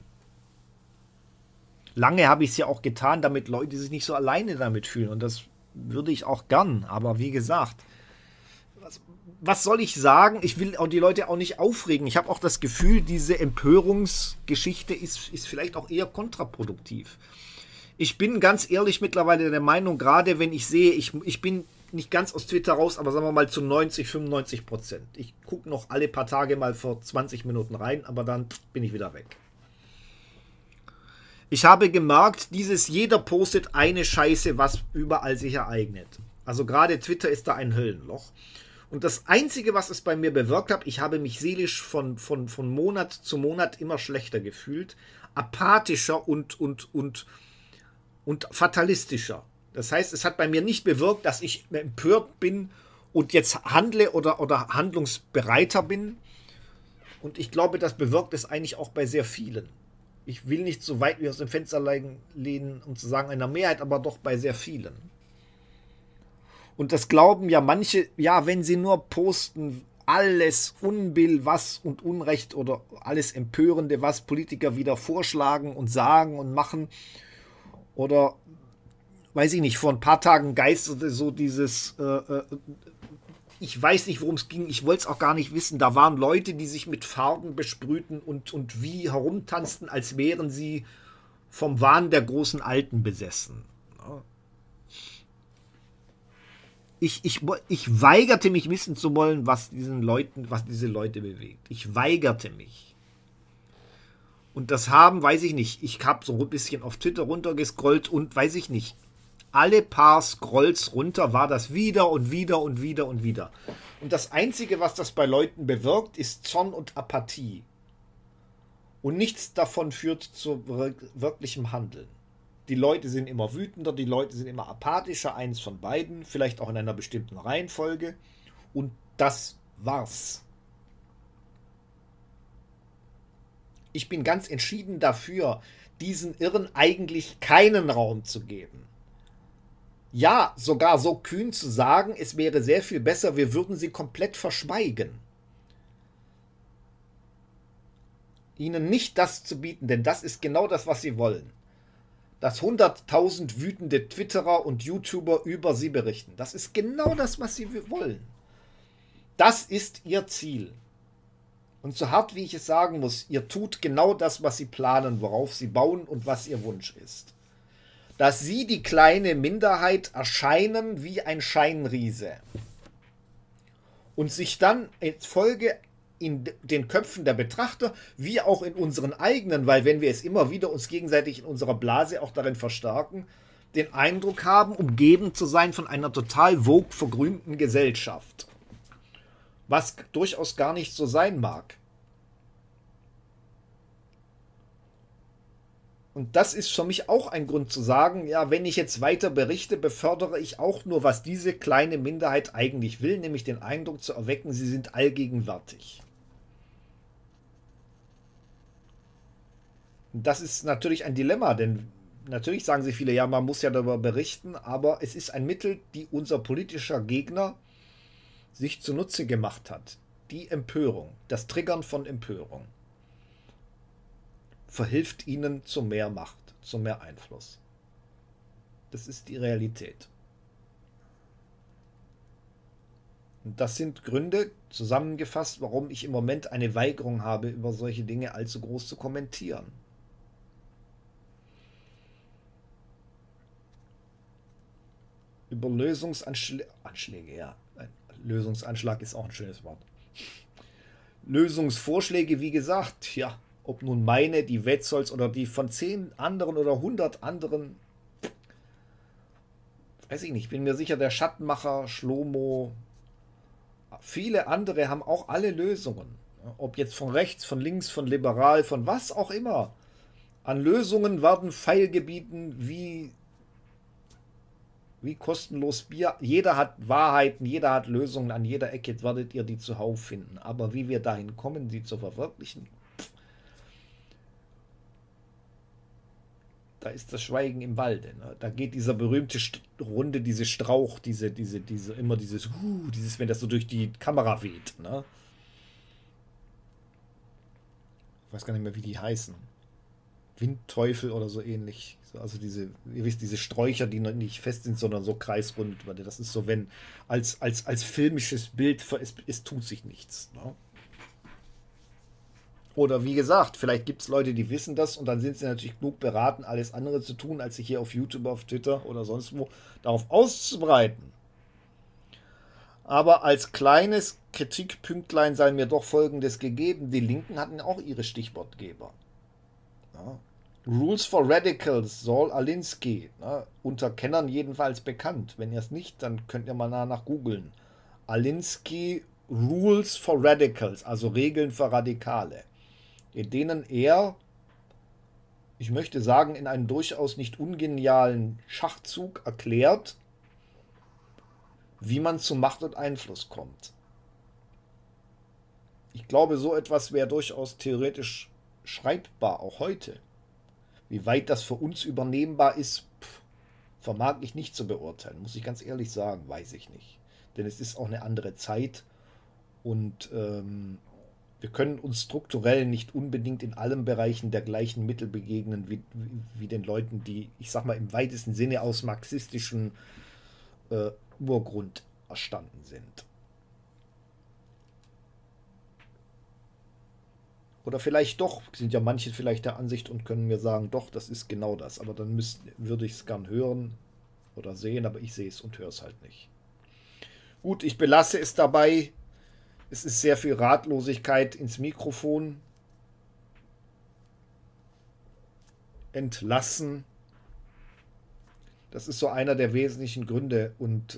Lange habe ich es ja auch getan, damit Leute sich nicht so alleine damit fühlen. Und das würde ich auch gern. Aber wie gesagt, was soll ich sagen? Ich will auch die Leute auch nicht aufregen. Ich habe auch das Gefühl, diese Empörungsgeschichte ist vielleicht auch eher kontraproduktiv. Ich bin ganz ehrlich mittlerweile der Meinung, gerade wenn ich sehe, ich bin nicht ganz aus Twitter raus, aber sagen wir mal zu 90-95%. Ich gucke noch alle paar Tage mal vor 20 Minuten rein, aber dann bin ich wieder weg. Ich habe gemerkt, jeder postet eine Scheiße, was überall sich ereignet. Also gerade Twitter ist da ein Höllenloch. Und das Einzige, was es bei mir bewirkt hat, ich habe mich seelisch von Monat zu Monat immer schlechter gefühlt. apathischer und fatalistischer. Das heißt, es hat bei mir nicht bewirkt, dass ich empört bin und jetzt handle oder handlungsbereiter bin. Und ich glaube, das bewirkt es eigentlich auch bei sehr vielen. Ich will nicht so weit wie aus dem Fenster lehnen, um zu sagen einer Mehrheit, aber doch bei sehr vielen. Und das glauben ja manche, ja, wenn sie nur posten, alles Unbill, was und Unrecht oder alles Empörende, was Politiker wieder vorschlagen und sagen und machen. Oder, weiß ich nicht, vor ein paar Tagen geisterte so dieses, ich weiß nicht, worum es ging, ich wollte es auch gar nicht wissen. Da waren Leute, die sich mit Farben besprühten und wie herumtanzten, als wären sie vom Wahn der großen Alten besessen. Ich weigerte mich wissen zu wollen, was diese Leute bewegt. Ich weigerte mich. Und das weiß ich nicht. Ich habe so ein bisschen auf Twitter runtergescrollt und weiß ich nicht. Alle paar Scrolls runter war das wieder und wieder und wieder und wieder. Und das Einzige, was das bei Leuten bewirkt, ist Zorn und Apathie. Und nichts davon führt zu wirklichem Handeln. Die Leute sind immer wütender, die Leute sind immer apathischer, eins von beiden, vielleicht auch in einer bestimmten Reihenfolge. Und das war's. Ich bin ganz entschieden dafür, diesen Irren eigentlich keinen Raum zu geben. Ja, sogar so kühn zu sagen, es wäre sehr viel besser, wir würden sie komplett verschweigen. Ihnen nicht das zu bieten, denn das ist genau das, was sie wollen. Dass 100.000 wütende Twitterer und YouTuber über sie berichten. Das ist genau das, was sie wollen. Das ist ihr Ziel. Und so hart wie ich es sagen muss, ihr tut genau das, was sie planen, worauf sie bauen und was ihr Wunsch ist. Dass sie, die kleine Minderheit, erscheinen wie ein Scheinriese und sich dann als Folge in den Köpfen der Betrachter, wie auch in unseren eigenen, weil wenn wir es immer wieder uns gegenseitig in unserer Blase auch darin verstärken, den Eindruck haben, umgeben zu sein von einer total vogue vergrünten Gesellschaft. Was durchaus gar nicht so sein mag. Und das ist für mich auch ein Grund zu sagen, ja, wenn ich jetzt weiter berichte, befördere ich auch nur, was diese kleine Minderheit eigentlich will, nämlich den Eindruck zu erwecken, sie sind allgegenwärtig. Und das ist natürlich ein Dilemma, denn natürlich sagen sie viele, ja, man muss ja darüber berichten, aber es ist ein Mittel, die unser politischer Gegner sich zunutze gemacht hat. Die Empörung, das Triggern von Empörung verhilft ihnen zu mehr Macht, zu mehr Einfluss. Das ist die Realität. Und das sind Gründe, zusammengefasst, warum ich im Moment eine Weigerung habe, über solche Dinge allzu groß zu kommentieren. Über Lösungsanschläge, ja. Lösungsanschlag ist auch ein schönes Wort. Lösungsvorschläge, wie gesagt, ja, ob nun meine, die Wetzolds oder die von 10 anderen oder 100 anderen, weiß ich nicht, bin mir sicher, der Schattenmacher, Schlomo, viele andere haben auch alle Lösungen. Ob jetzt von rechts, von links, von liberal, von was auch immer. An Lösungen werden Pfeilgebieten wie kostenlos Bier. Jeder hat Wahrheiten, jeder hat Lösungen, an jeder Ecke werdet ihr die zuhauf finden. Aber wie wir dahin kommen, sie zu verwirklichen, da ist das Schweigen im Walde. Ne? Da geht dieser berühmte Runde, diese Strauch, immer dieses, wenn das so durch die Kamera weht. Ne? Ich weiß gar nicht mehr, wie die heißen. Windteufel oder so ähnlich. Also ihr wisst, diese Sträucher, die nicht fest sind, sondern so kreisrund. Das ist so, wenn als filmisches Bild, es tut sich nichts. Ne? Oder wie gesagt, vielleicht gibt es Leute, die wissen das und dann sind sie natürlich genug beraten, alles andere zu tun, als sich hier auf YouTube, auf Twitter oder sonst wo darauf auszubreiten. Aber als kleines Kritikpünktlein sei mir doch Folgendes gegeben. Die Linken hatten auch ihre Stichwortgeber. Ja. Rules for Radicals, Saul Alinsky, unter Kennern jedenfalls bekannt. Wenn ihr es nicht, dann könnt ihr mal nach googeln. Alinsky Rules for Radicals, also Regeln für Radikale, in denen er ich möchte sagen, in einem durchaus nicht ungenialen Schachzug erklärt, wie man zu Macht und Einfluss kommt. Ich glaube, so etwas wäre durchaus theoretisch schreibbar, auch heute. Wie weit das für uns übernehmbar ist, vermag ich nicht zu beurteilen, muss ich ganz ehrlich sagen, weiß ich nicht. Denn es ist auch eine andere Zeit und wir können uns strukturell nicht unbedingt in allen Bereichen der gleichen Mittel begegnen wie den Leuten, die, ich sag mal, im weitesten Sinne aus marxistischem Urgrund erstanden sind. Oder vielleicht doch, sind ja manche vielleicht der Ansicht und können mir sagen, doch, das ist genau das. Aber dann würde ich es gern hören oder sehen, aber ich sehe es und höre es halt nicht. Gut, ich belasse es dabei. Es ist sehr viel Ratlosigkeit ins Mikrofon entlassen. Das ist so einer der wesentlichen Gründe. Und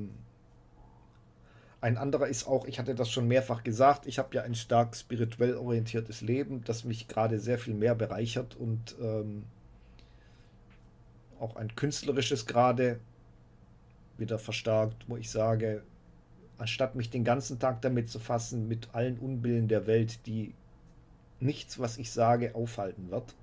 ein anderer ist auch, ich hatte das schon mehrfach gesagt, ich habe ja ein stark spirituell orientiertes Leben, das mich gerade sehr viel mehr bereichert und auch ein künstlerisches gerade wieder verstärkt, wo ich sage, anstatt mich den ganzen Tag damit zu fassen, mit allen Unbillen der Welt, die nichts, was ich sage, aufhalten wird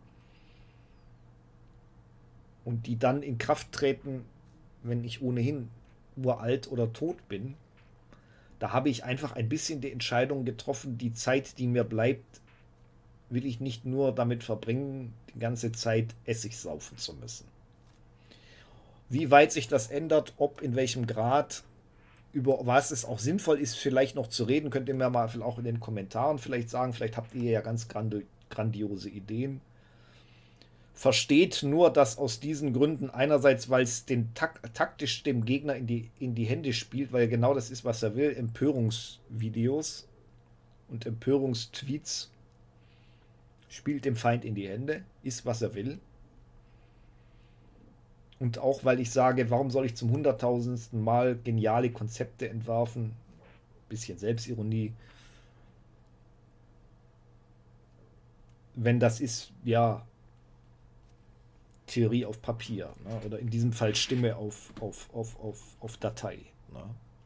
und die dann in Kraft treten, wenn ich ohnehin uralt oder tot bin, da habe ich einfach ein bisschen die Entscheidung getroffen, die Zeit, die mir bleibt, will ich nicht nur damit verbringen, die ganze Zeit Essig saufen zu müssen. Wie weit sich das ändert, ob in welchem Grad, über was es auch sinnvoll ist, vielleicht noch zu reden, könnt ihr mir mal auch in den Kommentaren vielleicht sagen. Vielleicht habt ihr ja ganz grandiose Ideen. Versteht nur, dass aus diesen Gründen einerseits, weil es taktisch dem Gegner in die Hände spielt, weil genau das ist, was er will, Empörungsvideos und Empörungstweets spielt dem Feind in die Hände, ist, was er will. Und auch, weil ich sage, warum soll ich zum 100.000. Mal geniale Konzepte entwerfen? Bisschen Selbstironie. Wenn das ist, ja, Theorie auf Papier. Ne? Oder in diesem Fall Stimme auf Datei. Ne?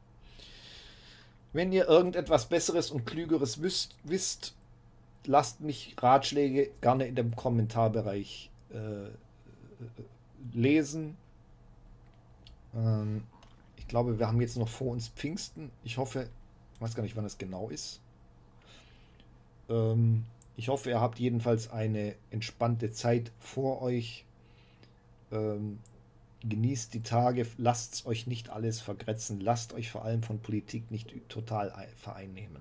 Wenn ihr irgendetwas Besseres und Klügeres wisst, lasst mich Ratschläge gerne in dem Kommentarbereich lesen. Ich glaube, wir haben jetzt noch vor uns Pfingsten. Ich hoffe, ich weiß gar nicht, wann es genau ist. Ich hoffe, ihr habt jedenfalls eine entspannte Zeit vor euch. Genießt die Tage, lasst es euch nicht alles vergrätzen, lasst euch vor allem von Politik nicht total vereinnehmen.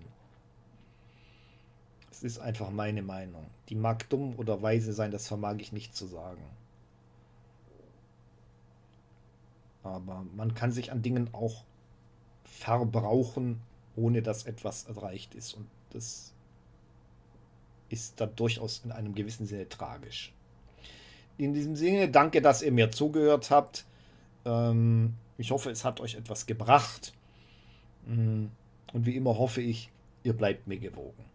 Es ist einfach meine Meinung. Die mag dumm oder weise sein, das vermag ich nicht zu sagen. Aber man kann sich an Dingen auch verbrauchen, ohne dass etwas erreicht ist. Und das ist da durchaus in einem gewissen Sinne tragisch. In diesem Sinne, danke, dass ihr mir zugehört habt. Ich hoffe, es hat euch etwas gebracht. Und wie immer hoffe ich, ihr bleibt mir gewogen.